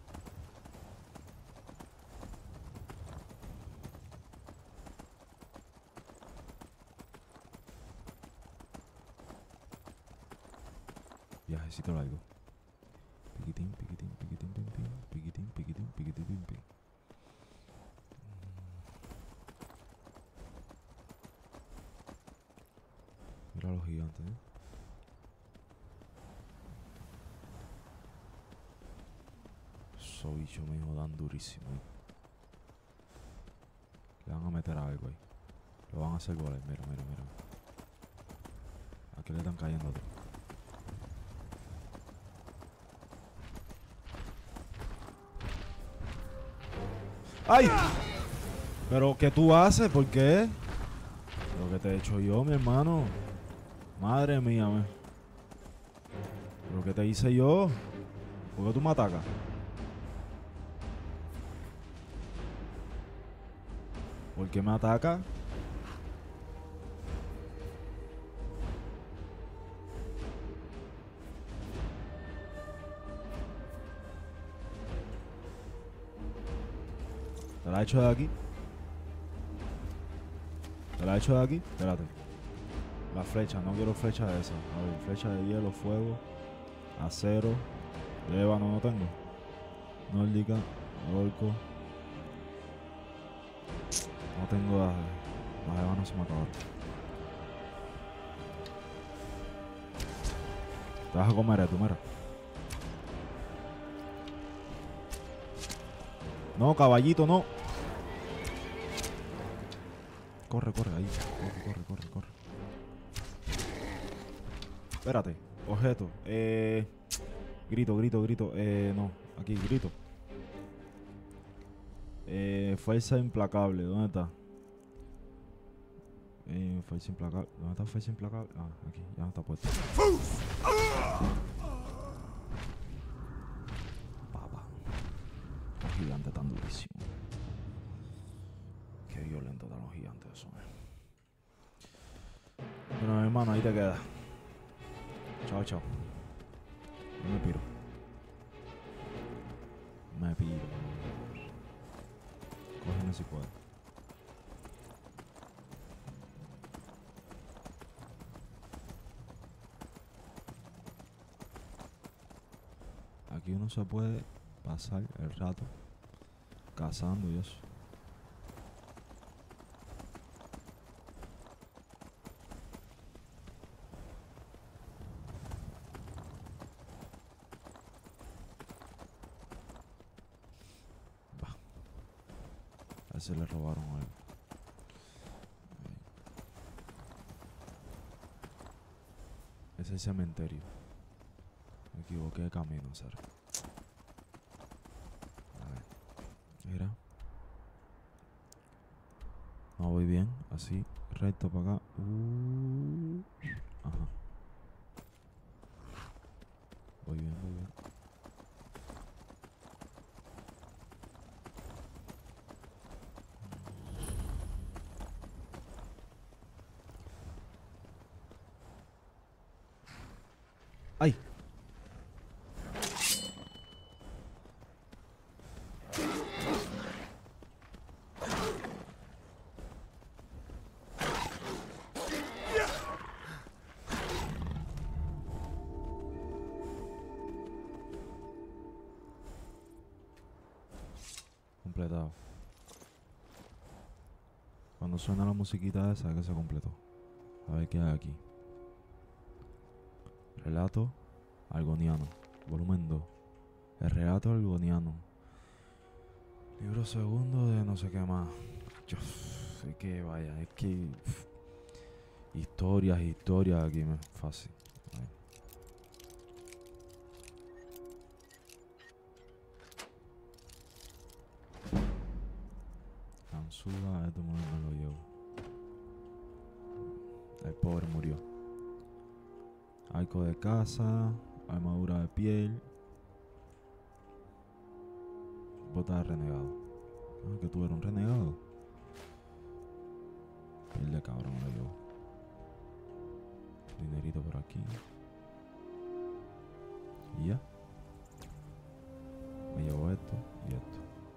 Viajecito largo. Piquitín, piquitín, piquitín, pim, pim, piquitín, piquitín, piquitín, pim, pim. Mira los gigantes, ¿eh? Esos bichos me jodan durísimo, ¿eh? Le van a meter algo ahí. Lo van a hacer goles, mira, mira, mira. Aquí le están cayendo a todos. ¡Ay! ¿Pero qué tú haces? ¿Por qué? Lo que te he hecho yo, mi hermano. Madre mía, me. ¿Pero qué te hice yo? ¿Por qué tú me atacas? ¿Por qué me atacas? ¿Te la he hecho de aquí? ¿Te la he hecho de aquí? Espérate. La flecha, no quiero flecha de esa. A ver, flecha de hielo, fuego, acero, de ébano no tengo. Nórdica, orco. No tengo las, las ébanos, se me acabaron. Te vas a comer esto, mira. No, caballito, no. Corre, corre, ahí. Corre, corre, corre, corre. Espérate. Objeto. Eh. Grito, grito, grito. Eh, no. Aquí, grito. Eh, fuerza implacable. ¿Dónde está? Eh, fuerza implacable. ¿Dónde está fuerza implacable? Ah, aquí. Ya no está puesto. Papá. Los gigantes tan durísimos. Qué violento están los gigantes eso, eh. Bueno, mi hermano, ahí te queda. Chao, chao. Yo me piro. Me piro. Cógeme si puedo. Aquí uno se puede pasar el rato cazando y eso. Se le robaron algo. Ese es el cementerio. Me equivoqué de camino, Sara. A ver. Mira. No voy bien. Así. Recto para acá. Uh. Ajá. Voy bien, voy bien. ¡Ay! quedado. Cuando suena la musiquita esa que se completó. A ver qué hay aquí. Relato Argoniano, volumen dos. El relato argoniano. Libro segundo de no sé qué más. Yo sé que vaya, es que pff, historias, historias aquí me fácil. Anzuda, este momento no lo llevo. El pobre murió. Arco de caza, armadura de piel, bota de renegado. Ah, que tú eres un renegado. Piel de cabrón lo llevo. Dinerito por aquí. Y ya. Me llevo esto y esto.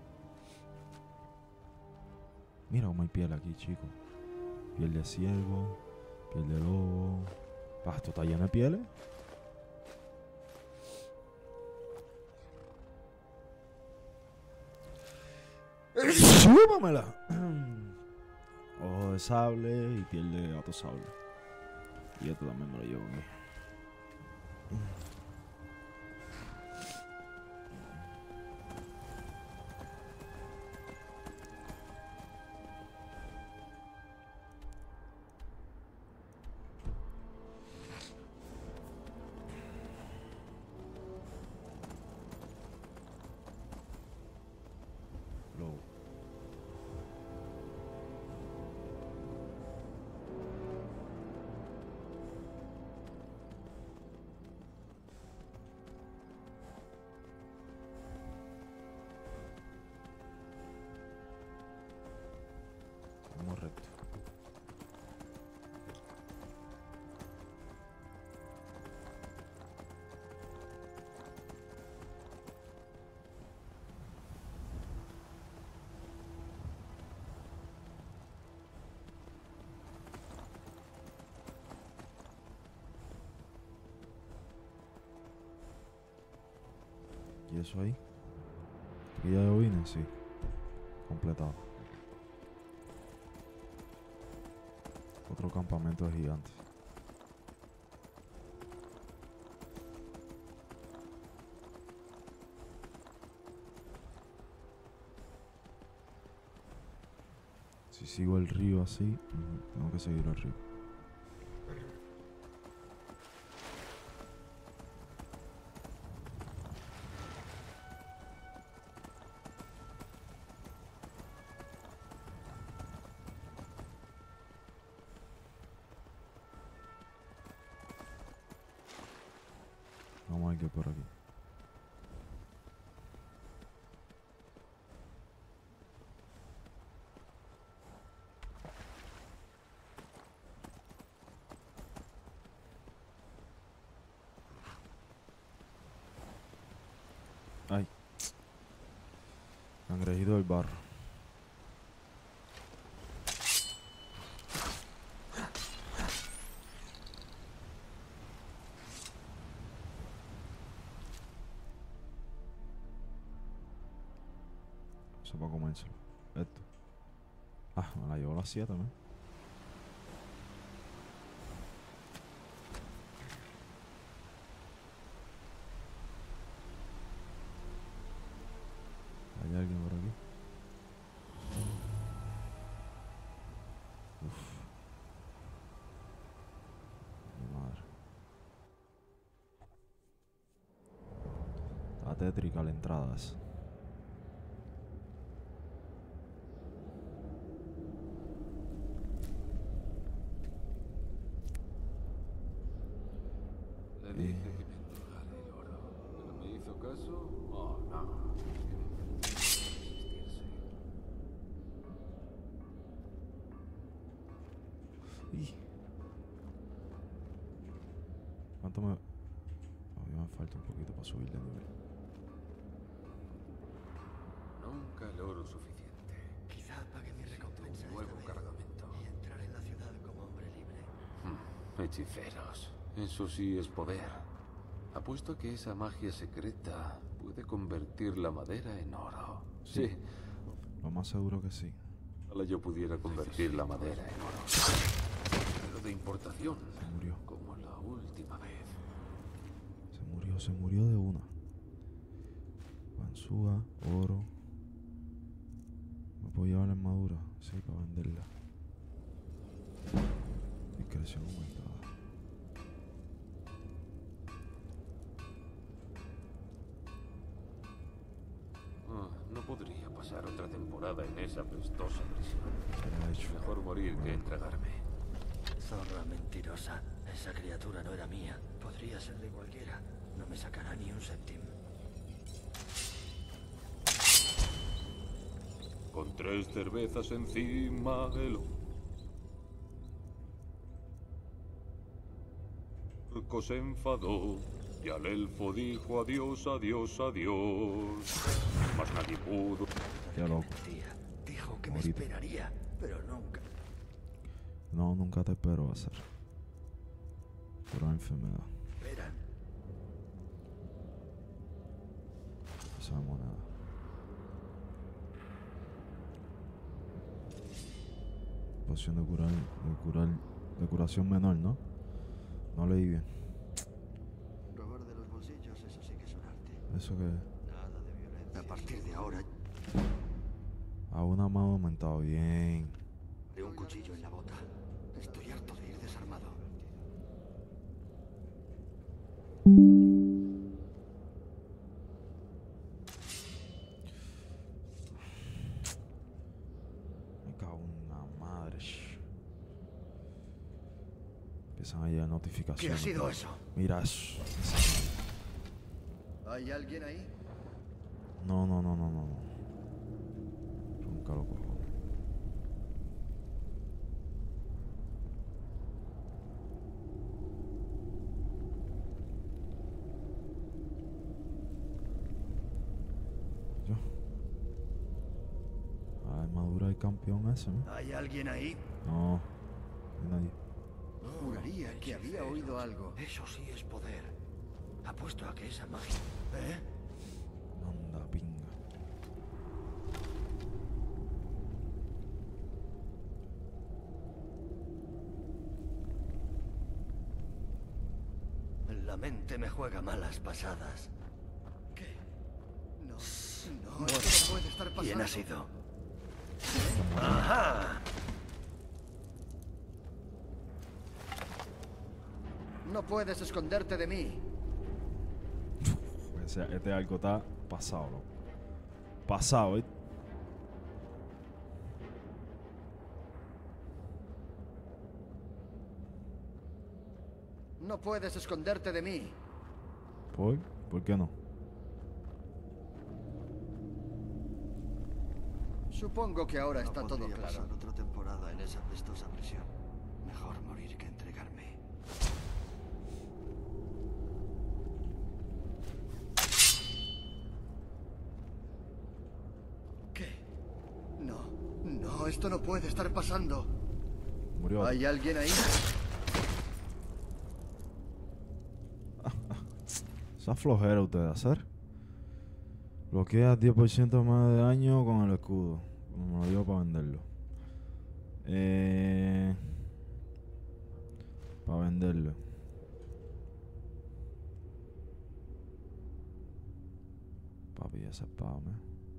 Mira cómo hay piel aquí, chicos. Piel de ciervo, piel de lobo. Ah, esto está lleno de pieles. ¡Súbamela! Ojo de sable y piel de gato sable. Y esto también me lo llevo aquí. Vamos recto. ¿Y eso ahí? ¿Trilla de bobines? Sí. Completado. Otro campamento de gigantes. Si sigo el río así, tengo que seguir el río. Vamos a ir que por aquí. Ay. Cangrejito del barro. Eso para comérselo. Esto. Ah, me la llevo la siete también. ¿Hay alguien por aquí? Uf. Mi madre. Está tétrica la entrada esa. Le dije que me entregara el oro. ¿Pero me hizo caso? Oh, no. Y... ¿Cuánto me...? Todavía me falta un poquito para subir de nivel. Nunca el oro suficiente. Quizá pague mi recompensa. Un nuevo cargamento. Y entrar en la ciudad como hombre libre. Hmm, hechiceros. Eso sí es poder. Apuesto a que esa magia secreta puede convertir la madera en oro. Sí. Lo más seguro que sí. Ojalá yo pudiera convertir la madera en oro. Pero de importación. Se murió. Como la última vez. Se murió, se murió de una. Ganzúa, oro. ¿Me puedo llevar la armadura? Sí, para venderla. Discreción aumentada. Ah, no podría pasar otra temporada en esa apestosa prisión. Mejor morir que entregarme. Zorra mentirosa. Esa criatura no era mía. Podría ser de cualquiera. No me sacará ni un céntimo. Con tres cervezas encima el orco se enfadó y al elfo dijo adiós, adiós, adiós. Mas nadie pudo. Ya loco. Dijo que me Ahorita. esperaría, pero nunca. No, nunca te espero hacer. Por una enfermedad. Esperan. No sabemos nada. Poción de curar, de curar, de curación menor, ¿no? No leí bien. Robar de los bolsillos, eso sí que es un arte. Eso que Nada de violencia. A partir de ahora, a una mano aumentado bien. de un cuchillo en la bota. Estoy harto de ir desarmado. Me cago en la madre. sh. Empiezan a llegar notificaciones. ¿Qué ha sido eso? Mira eso. ¿Hay alguien ahí? No, no, no, no, no. no. Nunca lo cojo. Yo. La armadura del campeón ese, ¿no? ¿Hay alguien ahí? No, no hay nadie. Juraría que había oído algo. Eso sí es poder. Apuesto a que esa magia. ¿Eh? Anda, pinga. La mente me juega malas pasadas. ¿Qué? No, no, esto no puede estar pasando. ¿Quién ha sido? ¡Ajá! No puedes esconderte de mí. Ese, este algo está pasado, loco. Pasado, ¿eh? No puedes esconderte de mí. ¿Por? ¿Por qué no? Supongo que ahora está todo podría claro. pasar otra temporada en esa apestosa prisión. Mejor morir que entregarme. ¿Qué? No, no, esto no puede estar pasando. Murió. ¿Hay alguien ahí? Esa flojera ustedes hacer. Bloquea diez por ciento más de daño con el escudo. Como me lo digo para venderlo. Eh, para venderlo. Papi, esa espada, me.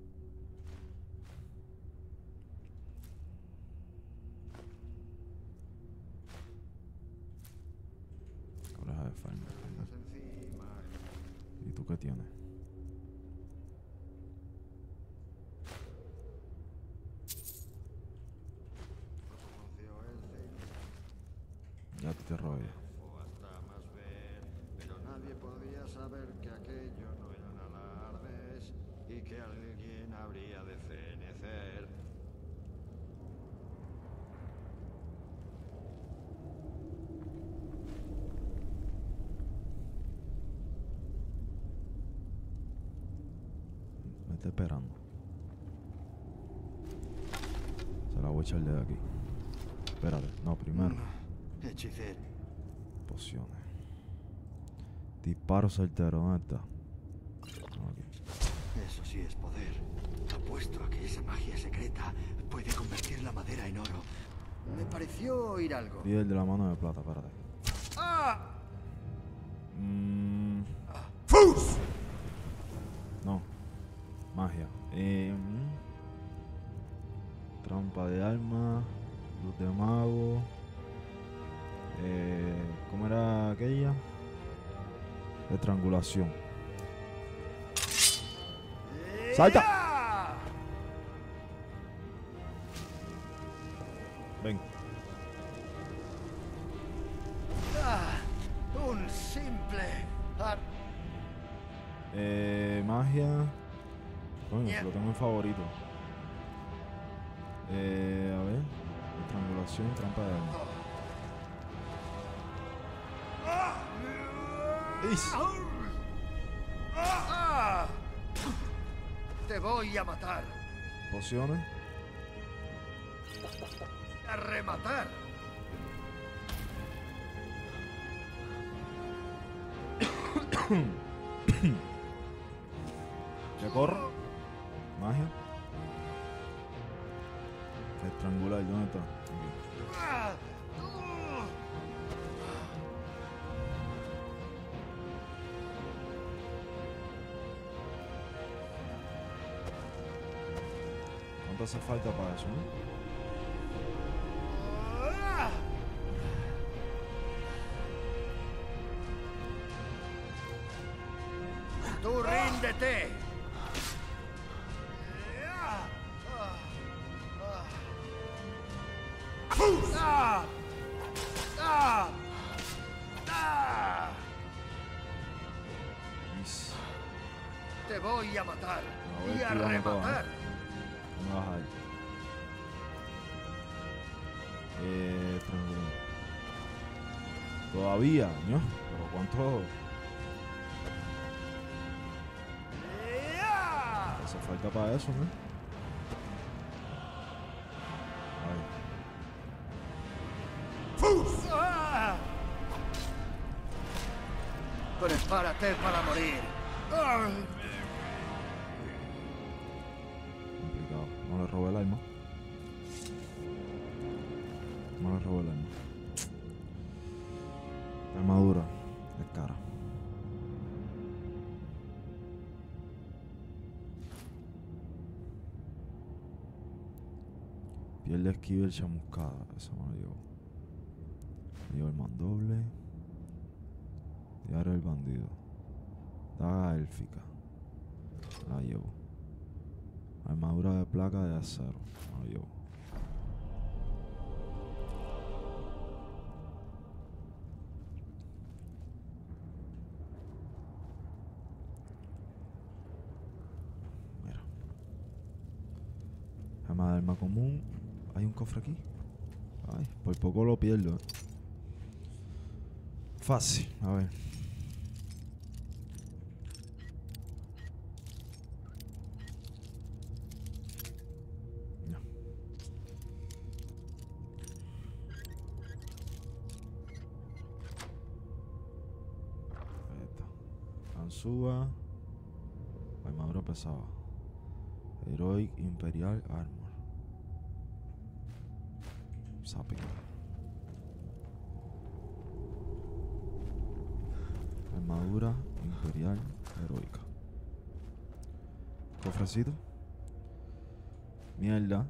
Oreja de farmer. ¿Y tú qué tienes? Ya te rollo. Hasta más ver, pero nadie podía saber que aquello no eran alardes y que alguien habría de fenecer. Me está esperando. Se la voy a echar de aquí. Espérate, no, primero. Hechicero. Pociones. Disparo certero, ¿dónde está? No, aquí. Eso sí es poder. apuesto a que esa magia secreta puede convertir la madera en oro. Me pareció oír algo. Piel de la mano de plata, espérate. ¡Ah! Mm. No. Magia. Eh, mm. Trampa de alma. Luz de mago. Eh, ¿Cómo era aquella? Estrangulación. ¡Salta! Ven. Ah, un simple ar... Eh, magia. Coño, lo tengo en favorito. Eh, a ver. Estrangulación, trampa de alma. Ah, te voy a matar. Pociones. A rematar. ¿Qué corro? Magia. Estrangular, ¿dónde está? Aquí. Ah, ¿Cuánto hace falta para eso, no? ¡Tú ríndete! ¡Ah! ¡Ah! ¡Ah! Te voy a matar y a rematar. No vas a ir. Eh, tranquilo. Todavía, ¿no? Pero ¿cuánto? Hace falta para eso, ¿no? ¡Ah! Prepárate para morir. ¡Ah! Complicado. No le robé el alma. No le robé el alma. La armadura es cara. Piel de esquivel chamuscada. Esa me la llevo. Me llevo el mandoble. Diario del bandido. Daga élfica. La llevo. Armadura de placa de acero. La llevo. Mira. Arma de arma común. Hay un cofre aquí. Ay, por poco lo pierdo. ¿eh? Fácil. A ver. No. Ahí está. Ganzúa. Armadura pesada. Heroic Imperial Armor. Sápico. Armadura imperial heroica. Cofrecito. Mierda.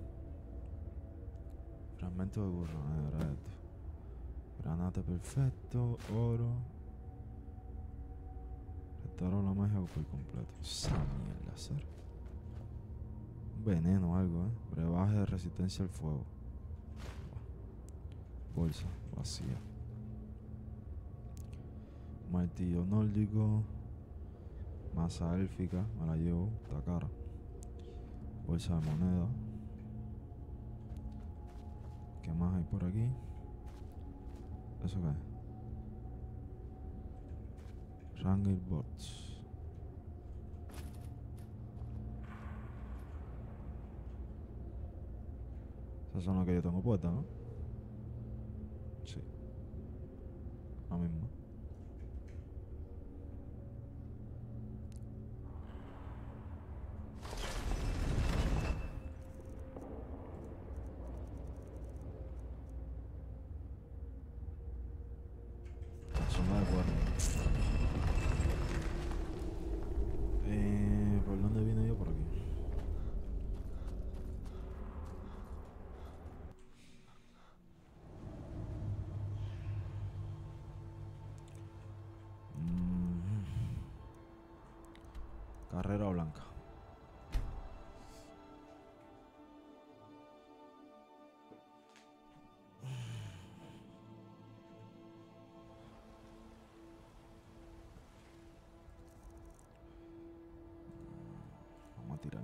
Fragmento de burro. Ah, era esto. Granate perfecto. Oro. Restauró la magia por completo. Esa mierda, hacer. Un veneno o algo, eh. Brebaje de resistencia al fuego. Bolsa vacía. Martillo nórdico. Masa élfica. Me la llevo. Está cara. Bolsa de moneda. ¿Qué más hay por aquí? ¿Eso qué es? Ranger Bots. Esas son las que yo tengo puestas, ¿no? Sí. La misma.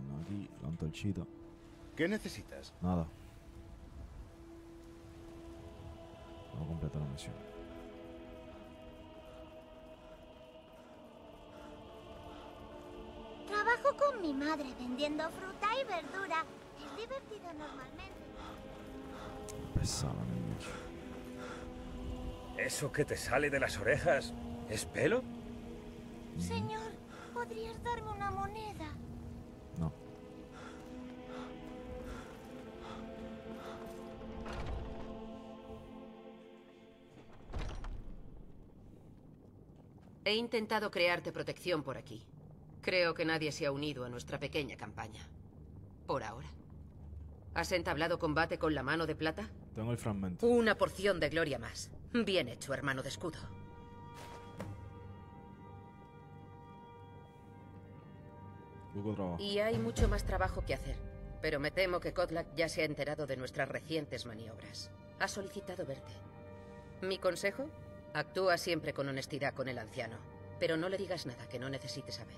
aquí, la antorchita. ¿Qué necesitas? Nada. Vamos a completar la misión. Trabajo con mi madre vendiendo fruta y verdura. Es divertido normalmente. Pesada, niño. ¿Eso que te sale de las orejas es pelo? Señor, ¿podrías darme una moneda? No. He intentado crearte protección por aquí. Creo que nadie se ha unido a nuestra pequeña campaña. Por ahora. ¿Has entablado combate con la mano de plata? Tengo el fragmento. Una porción de gloria más. Bien hecho, hermano de escudo. Poco trabajo. Y hay mucho más trabajo que hacer. Pero me temo que Kodlak ya se ha enterado de nuestras recientes maniobras. Ha solicitado verte. Mi consejo: actúa siempre con honestidad con el anciano. Pero no le digas nada que no necesite saber.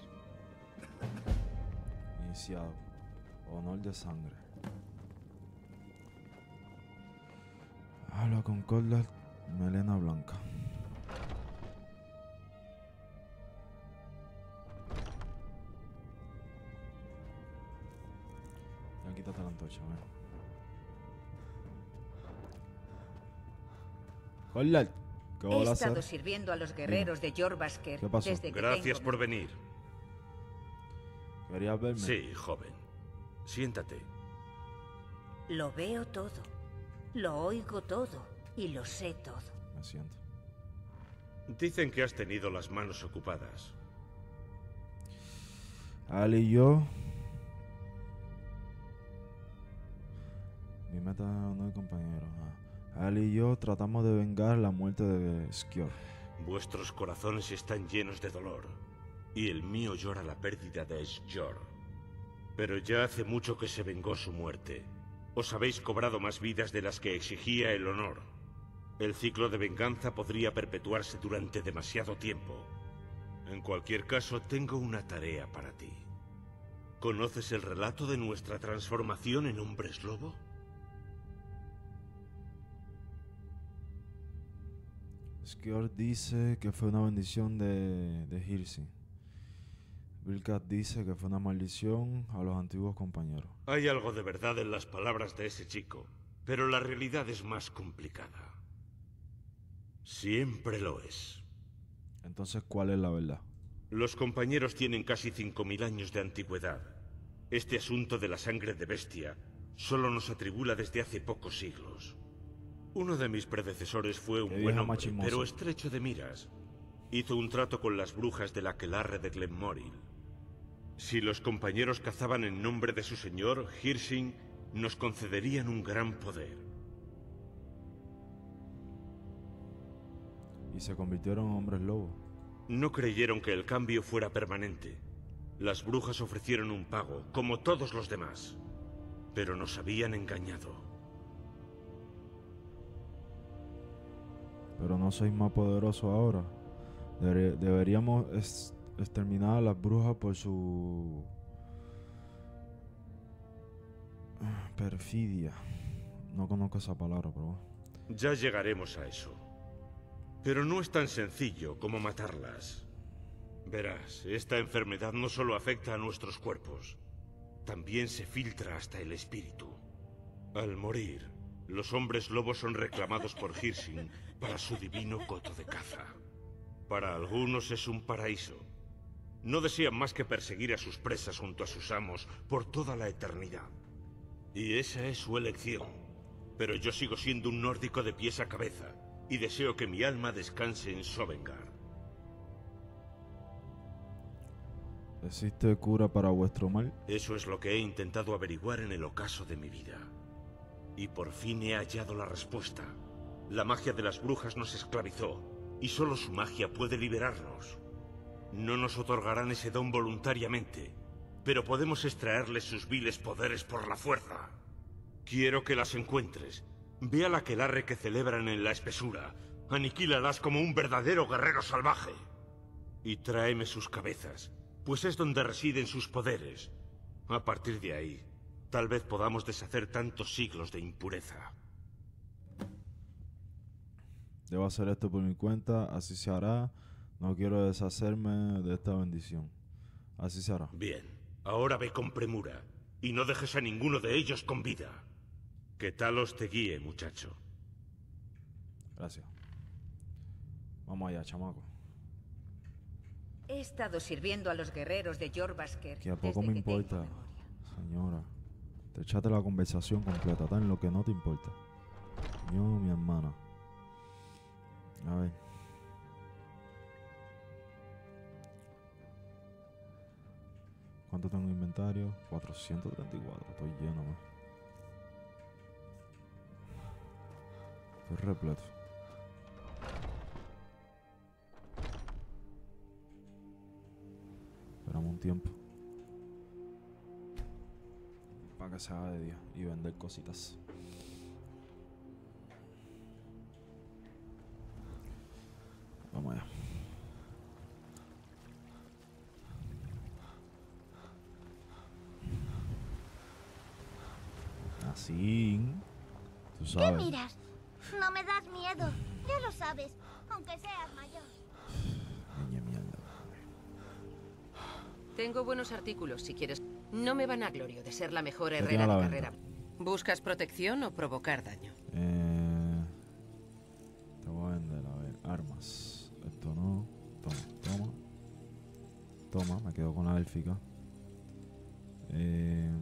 Iniciado. Honor de sangre. Habla con Kodlak, melena blanca. Ya quítate la antorcha, ven. Kodlak, ¿qué He vas a estado hacer? sirviendo a los guerreros de Jorbasker ¿Qué pasó? desde que Gracias tengo por venir. ¿Querías verme? Sí, joven. Siéntate. Lo veo todo, lo oigo todo y lo sé todo. Me siento. Dicen que has tenido las manos ocupadas. Ali y yo. Mi meta no es compañero. Ah. Ali y yo tratamos de vengar la muerte de Skjord. Vuestros corazones están llenos de dolor. Y el mío llora la pérdida de Skjord. Pero ya hace mucho que se vengó su muerte. Os habéis cobrado más vidas de las que exigía el honor. El ciclo de venganza podría perpetuarse durante demasiado tiempo. En cualquier caso, tengo una tarea para ti. ¿Conoces el relato de nuestra transformación en hombres lobo? Skjord dice que fue una bendición de, de Hirsi. Vilkat dice que fue una maldición a los antiguos compañeros. Hay algo de verdad en las palabras de ese chico, pero la realidad es más complicada. Siempre lo es. Entonces, ¿cuál es la verdad? Los compañeros tienen casi cinco mil años de antigüedad. Este asunto de la sangre de bestia solo nos atribula desde hace pocos siglos. Uno de mis predecesores fue un buen hombre, pero estrecho de miras. Hizo un trato con las brujas del aquelarre de Glenmoril. Si los compañeros cazaban en nombre de su señor, Hirsing, nos concederían un gran poder. ¿Y se convirtieron en hombres lobo? No creyeron que el cambio fuera permanente. Las brujas ofrecieron un pago, como todos los demás. Pero nos habían engañado. Pero no sois más poderosos ahora. Dere- deberíamos es- exterminar a las brujas por su ah, perfidia. No conozco esa palabra, pero Ya llegaremos a eso. Pero no es tan sencillo como matarlas. Verás, esta enfermedad no solo afecta a nuestros cuerpos, también se filtra hasta el espíritu. Al morir, los hombres lobos son reclamados por Hirsing para su divino coto de caza. Para algunos es un paraíso. No desean más que perseguir a sus presas junto a sus amos por toda la eternidad. Y esa es su elección. Pero yo sigo siendo un nórdico de pies a cabeza y deseo que mi alma descanse en Sovngarde. ¿existe cura para vuestro mal? Eso es lo que he intentado averiguar en el ocaso de mi vida. Y por fin he hallado la respuesta. La magia de las brujas nos esclavizó, y solo su magia puede liberarnos. No nos otorgarán ese don voluntariamente, pero podemos extraerles sus viles poderes por la fuerza. Quiero que las encuentres. Ve al aquelarre que celebran en la espesura. Aniquílalas como un verdadero guerrero salvaje. Y tráeme sus cabezas, pues es donde residen sus poderes. A partir de ahí, tal vez podamos deshacer tantos siglos de impureza. Debo hacer esto por mi cuenta, así se hará. No quiero deshacerme de esta bendición. Así se hará. Bien, ahora ve con premura y no dejes a ninguno de ellos con vida. Que Talos te guíe, muchacho. Gracias. Vamos allá, chamaco. He estado sirviendo a los guerreros de Jorbasker. Que a poco me importa, señora. Te echaste la conversación completa, está en lo que no te importa. Yo, mi hermana. A ver. ¿Cuánto tengo en inventario? cuatrocientos treinta y cuatro. Estoy lleno, man. Estoy repleto. Esperamos un tiempo para que se haga de día y vender cositas. Vamos allá. Así, tú sabes. ¿Qué miras? No me das miedo. Ya lo sabes, aunque seas mayor. Niña mierda. Tengo buenos artículos, si quieres. No me vanaglorio de ser la mejor ¿Qué herrera tiene a de la carrera. ¿Buscas protección o provocar daño? Eh, te voy a vender, a ver, armas. Esto no. Toma, toma. Toma, me quedo con la élfica. Eh,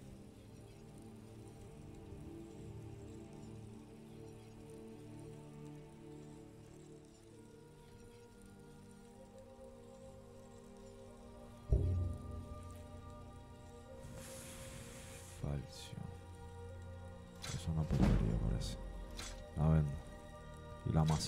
Falcio. Es una porquería, parece. La vendo. Y la masa.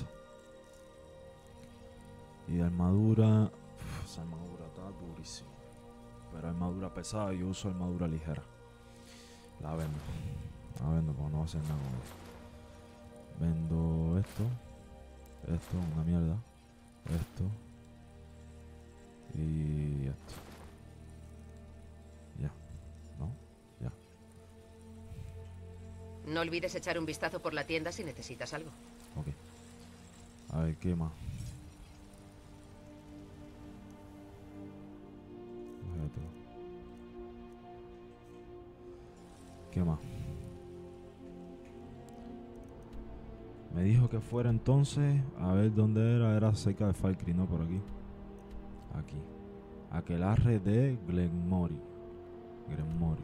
Y de armadura. Uf, esa armadura está durísima. Pero armadura pesada, yo uso armadura ligera. La vendo. La vendo porque no va a hacer nada con ella. Vendo esto. Esto, una mierda. Esto. Y esto. Ya. ¿No? Ya. No olvides echar un vistazo por la tienda si necesitas algo. Ok. A ver, ¿qué más? Esto. ¿Qué más? Me dijo que fuera entonces a ver dónde era. Era cerca de Falkry, ¿no? Por aquí. Aquí. Aquelarre de Glenmore. Glenmore.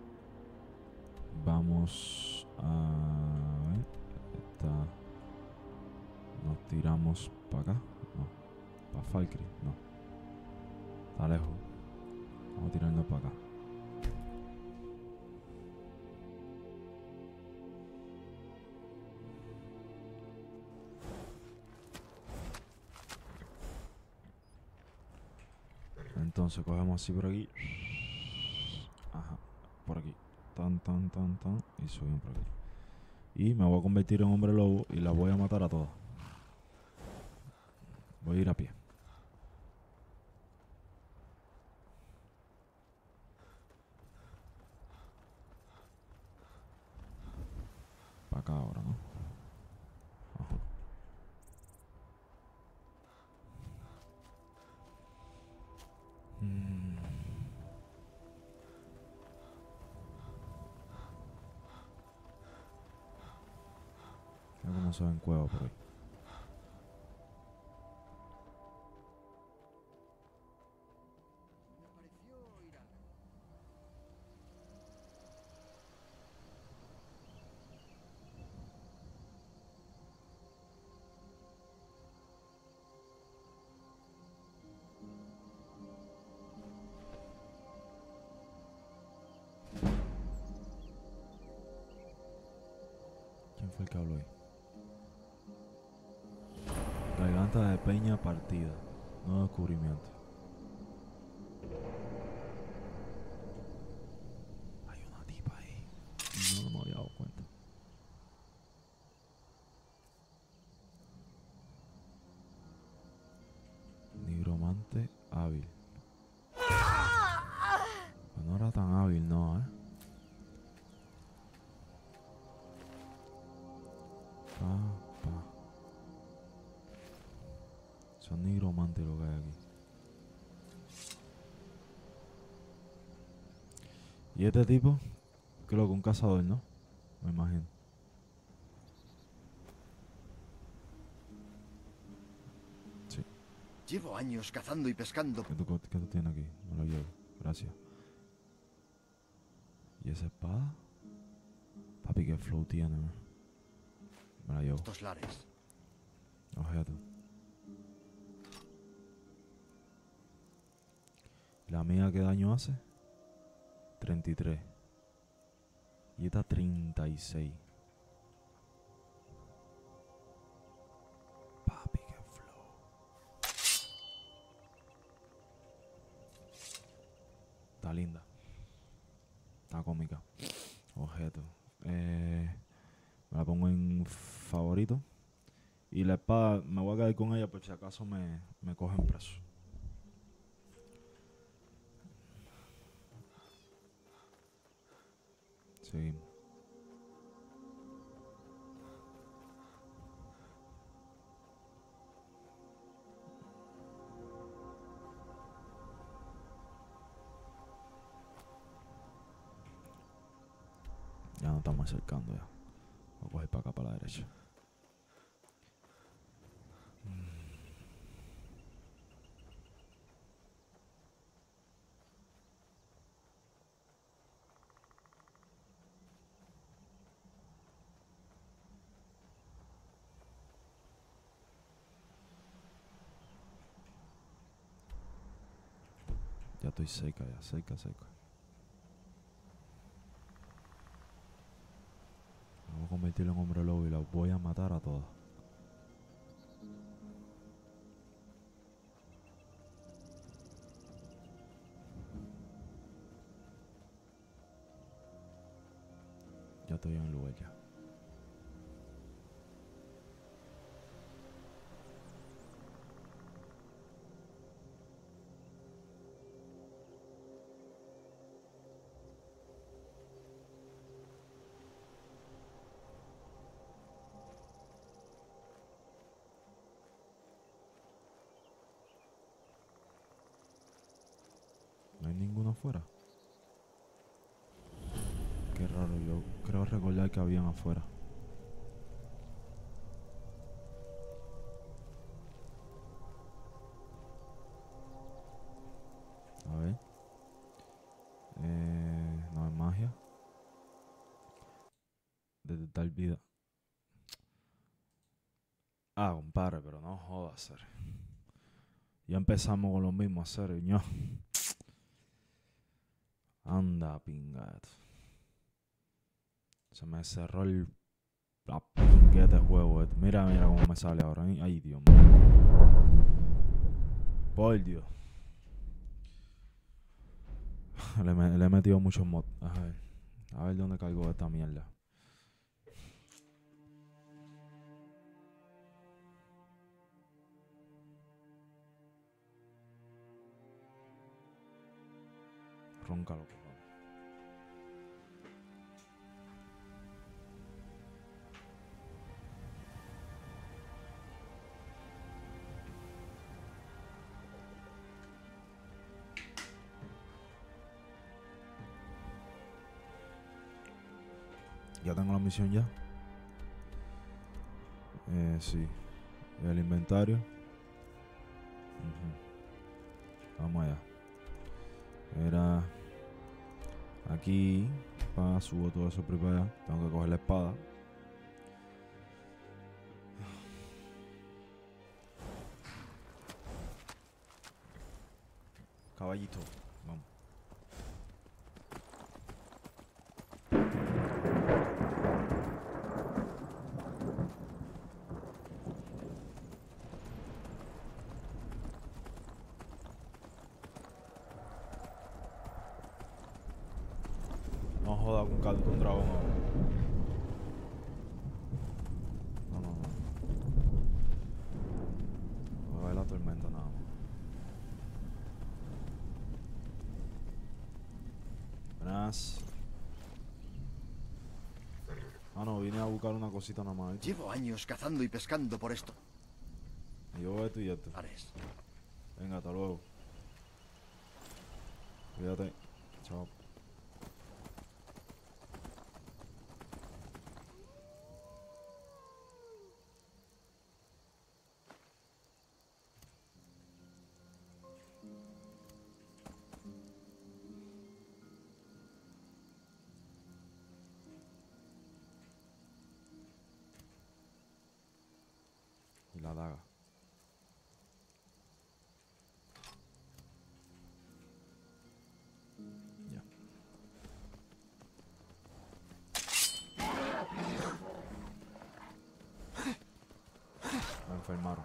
Vamos a ver. Esta. Nos tiramos para acá. No. Para Falkry. No. Está lejos. Vamos a tirarnos para acá. Entonces cogemos así por aquí. Ajá. Por aquí. Tan, tan, tan, tan. Y subimos por aquí. Y me voy a convertir en hombre lobo y las voy a matar a todas. Voy a ir a pie. Para acá ahora, ¿no? Ajá. Mm. Mira cómo se ven cuevas por ahí. ¿Quién fue el que habló ahí? Garganta de peña partida. Nuevo descubrimiento. Hay una tipa ahí. Y yo no me había dado cuenta. Nigromante hábil. Pues no era tan hábil. Son nigromantes lo que hay aquí. Y este tipo, creo que un cazador, ¿no? Me imagino. Sí. Llevo años cazando y pescando. ¿Qué tú, qué tú tienes aquí? Me lo llevo. Gracias. ¿Y esa espada? Papi, qué flow tiene, man. Me la llevo. Estos lares. Ojete. ¿La mía qué daño hace? treinta y tres. Y esta treinta y seis. Papi, qué flow. Está linda. Está cómica. Objeto. Eh, me la pongo en favorito. Y la espada, me voy a quedar con ella por si acaso me, me cogen preso. Seguimos. Ya nos estamos acercando ya. Voy a coger para acá, para la derecha. Ya estoy seca, ya, seca, seca. Vamos a convertirlo en hombre lobo y los voy a matar a todas. Ya estoy en el lugar ya. No hay ninguno afuera. Qué raro, yo creo recordar que habían afuera. A ver. Eh, no es magia. Detectar vida. Ah, compadre, pero no jodas, hacer. Ya empezamos con lo mismo, hacer, ño. Anda, pingato. Se me cerró el... La pingueta de juego. Este. Mira, mira cómo me sale ahora. Ay, Dios mío. Por Dios. le, me, le he metido muchos mods. A ver. A ver dónde caigo esta mierda. Ronca lo que va. Ya tengo la misión ya. Eh, sí. El inventario. Uh-huh. Vamos allá. Era aquí. Pa, subo todo eso por allá. Tengo que coger la espada. Caballito. Vamos. No joda con caldo un dragón ahora. No, no, no. Voy a ver la tormenta nada más. Buenas. Ah, no, vine a buscar una cosita nada más. Llevo años cazando y pescando por esto. Me llevo esto y esto. Ares. Venga, hasta luego. Cuídate. Chao. Y la daga. Ya. Me enfermaron.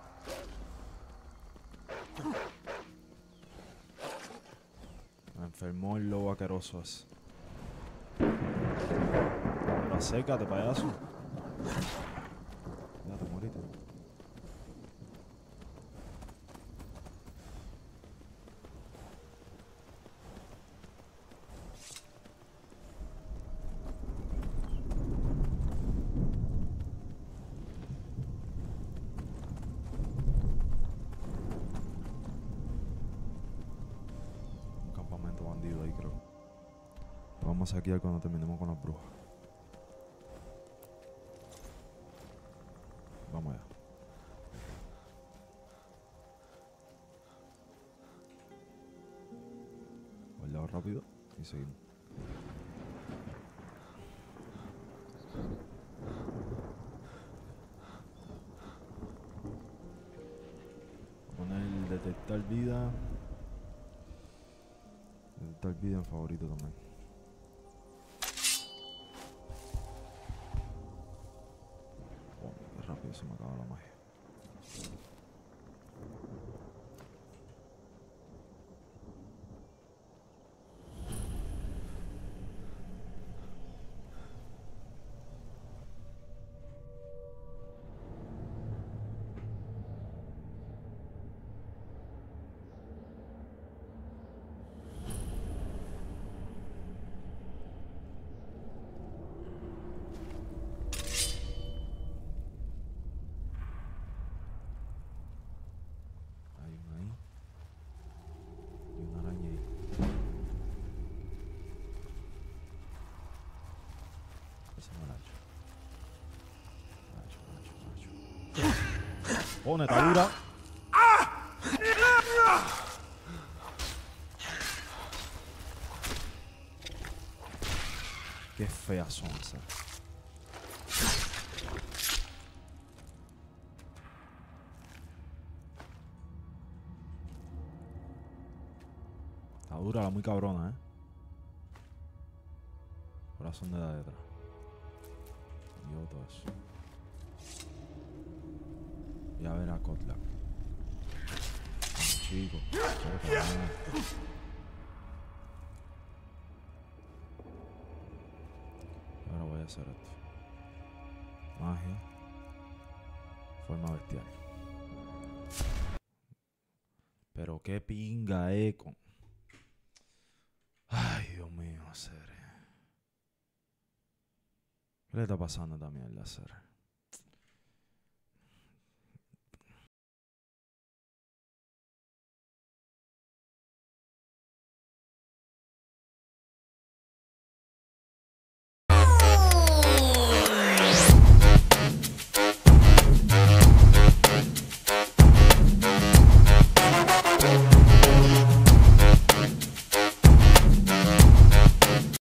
Me enfermó el lobo asqueroso ese. Ahora sécate, payaso. Ya te moriste. Un campamento bandido ahí, creo. Lo vamos a saquear cuando terminemos con las brujas. Vamos allá. Guardado rápido y seguimos. Voy a poner el detectar vida. Detectar vida en favorito también. Oh, qué rápido se me acaba la magia. Oh, neta dura. Qué feas son esas. Está dura la muy cabrona, eh. Corazón de la detrás. Y todo eso. Y a ver a Kotla. Chico. Ahora voy a hacer esto. Magia. Forma bestial. Pero qué pinga, eco. Ay, Dios mío, hacer. ¿Qué le está pasando también al hacer?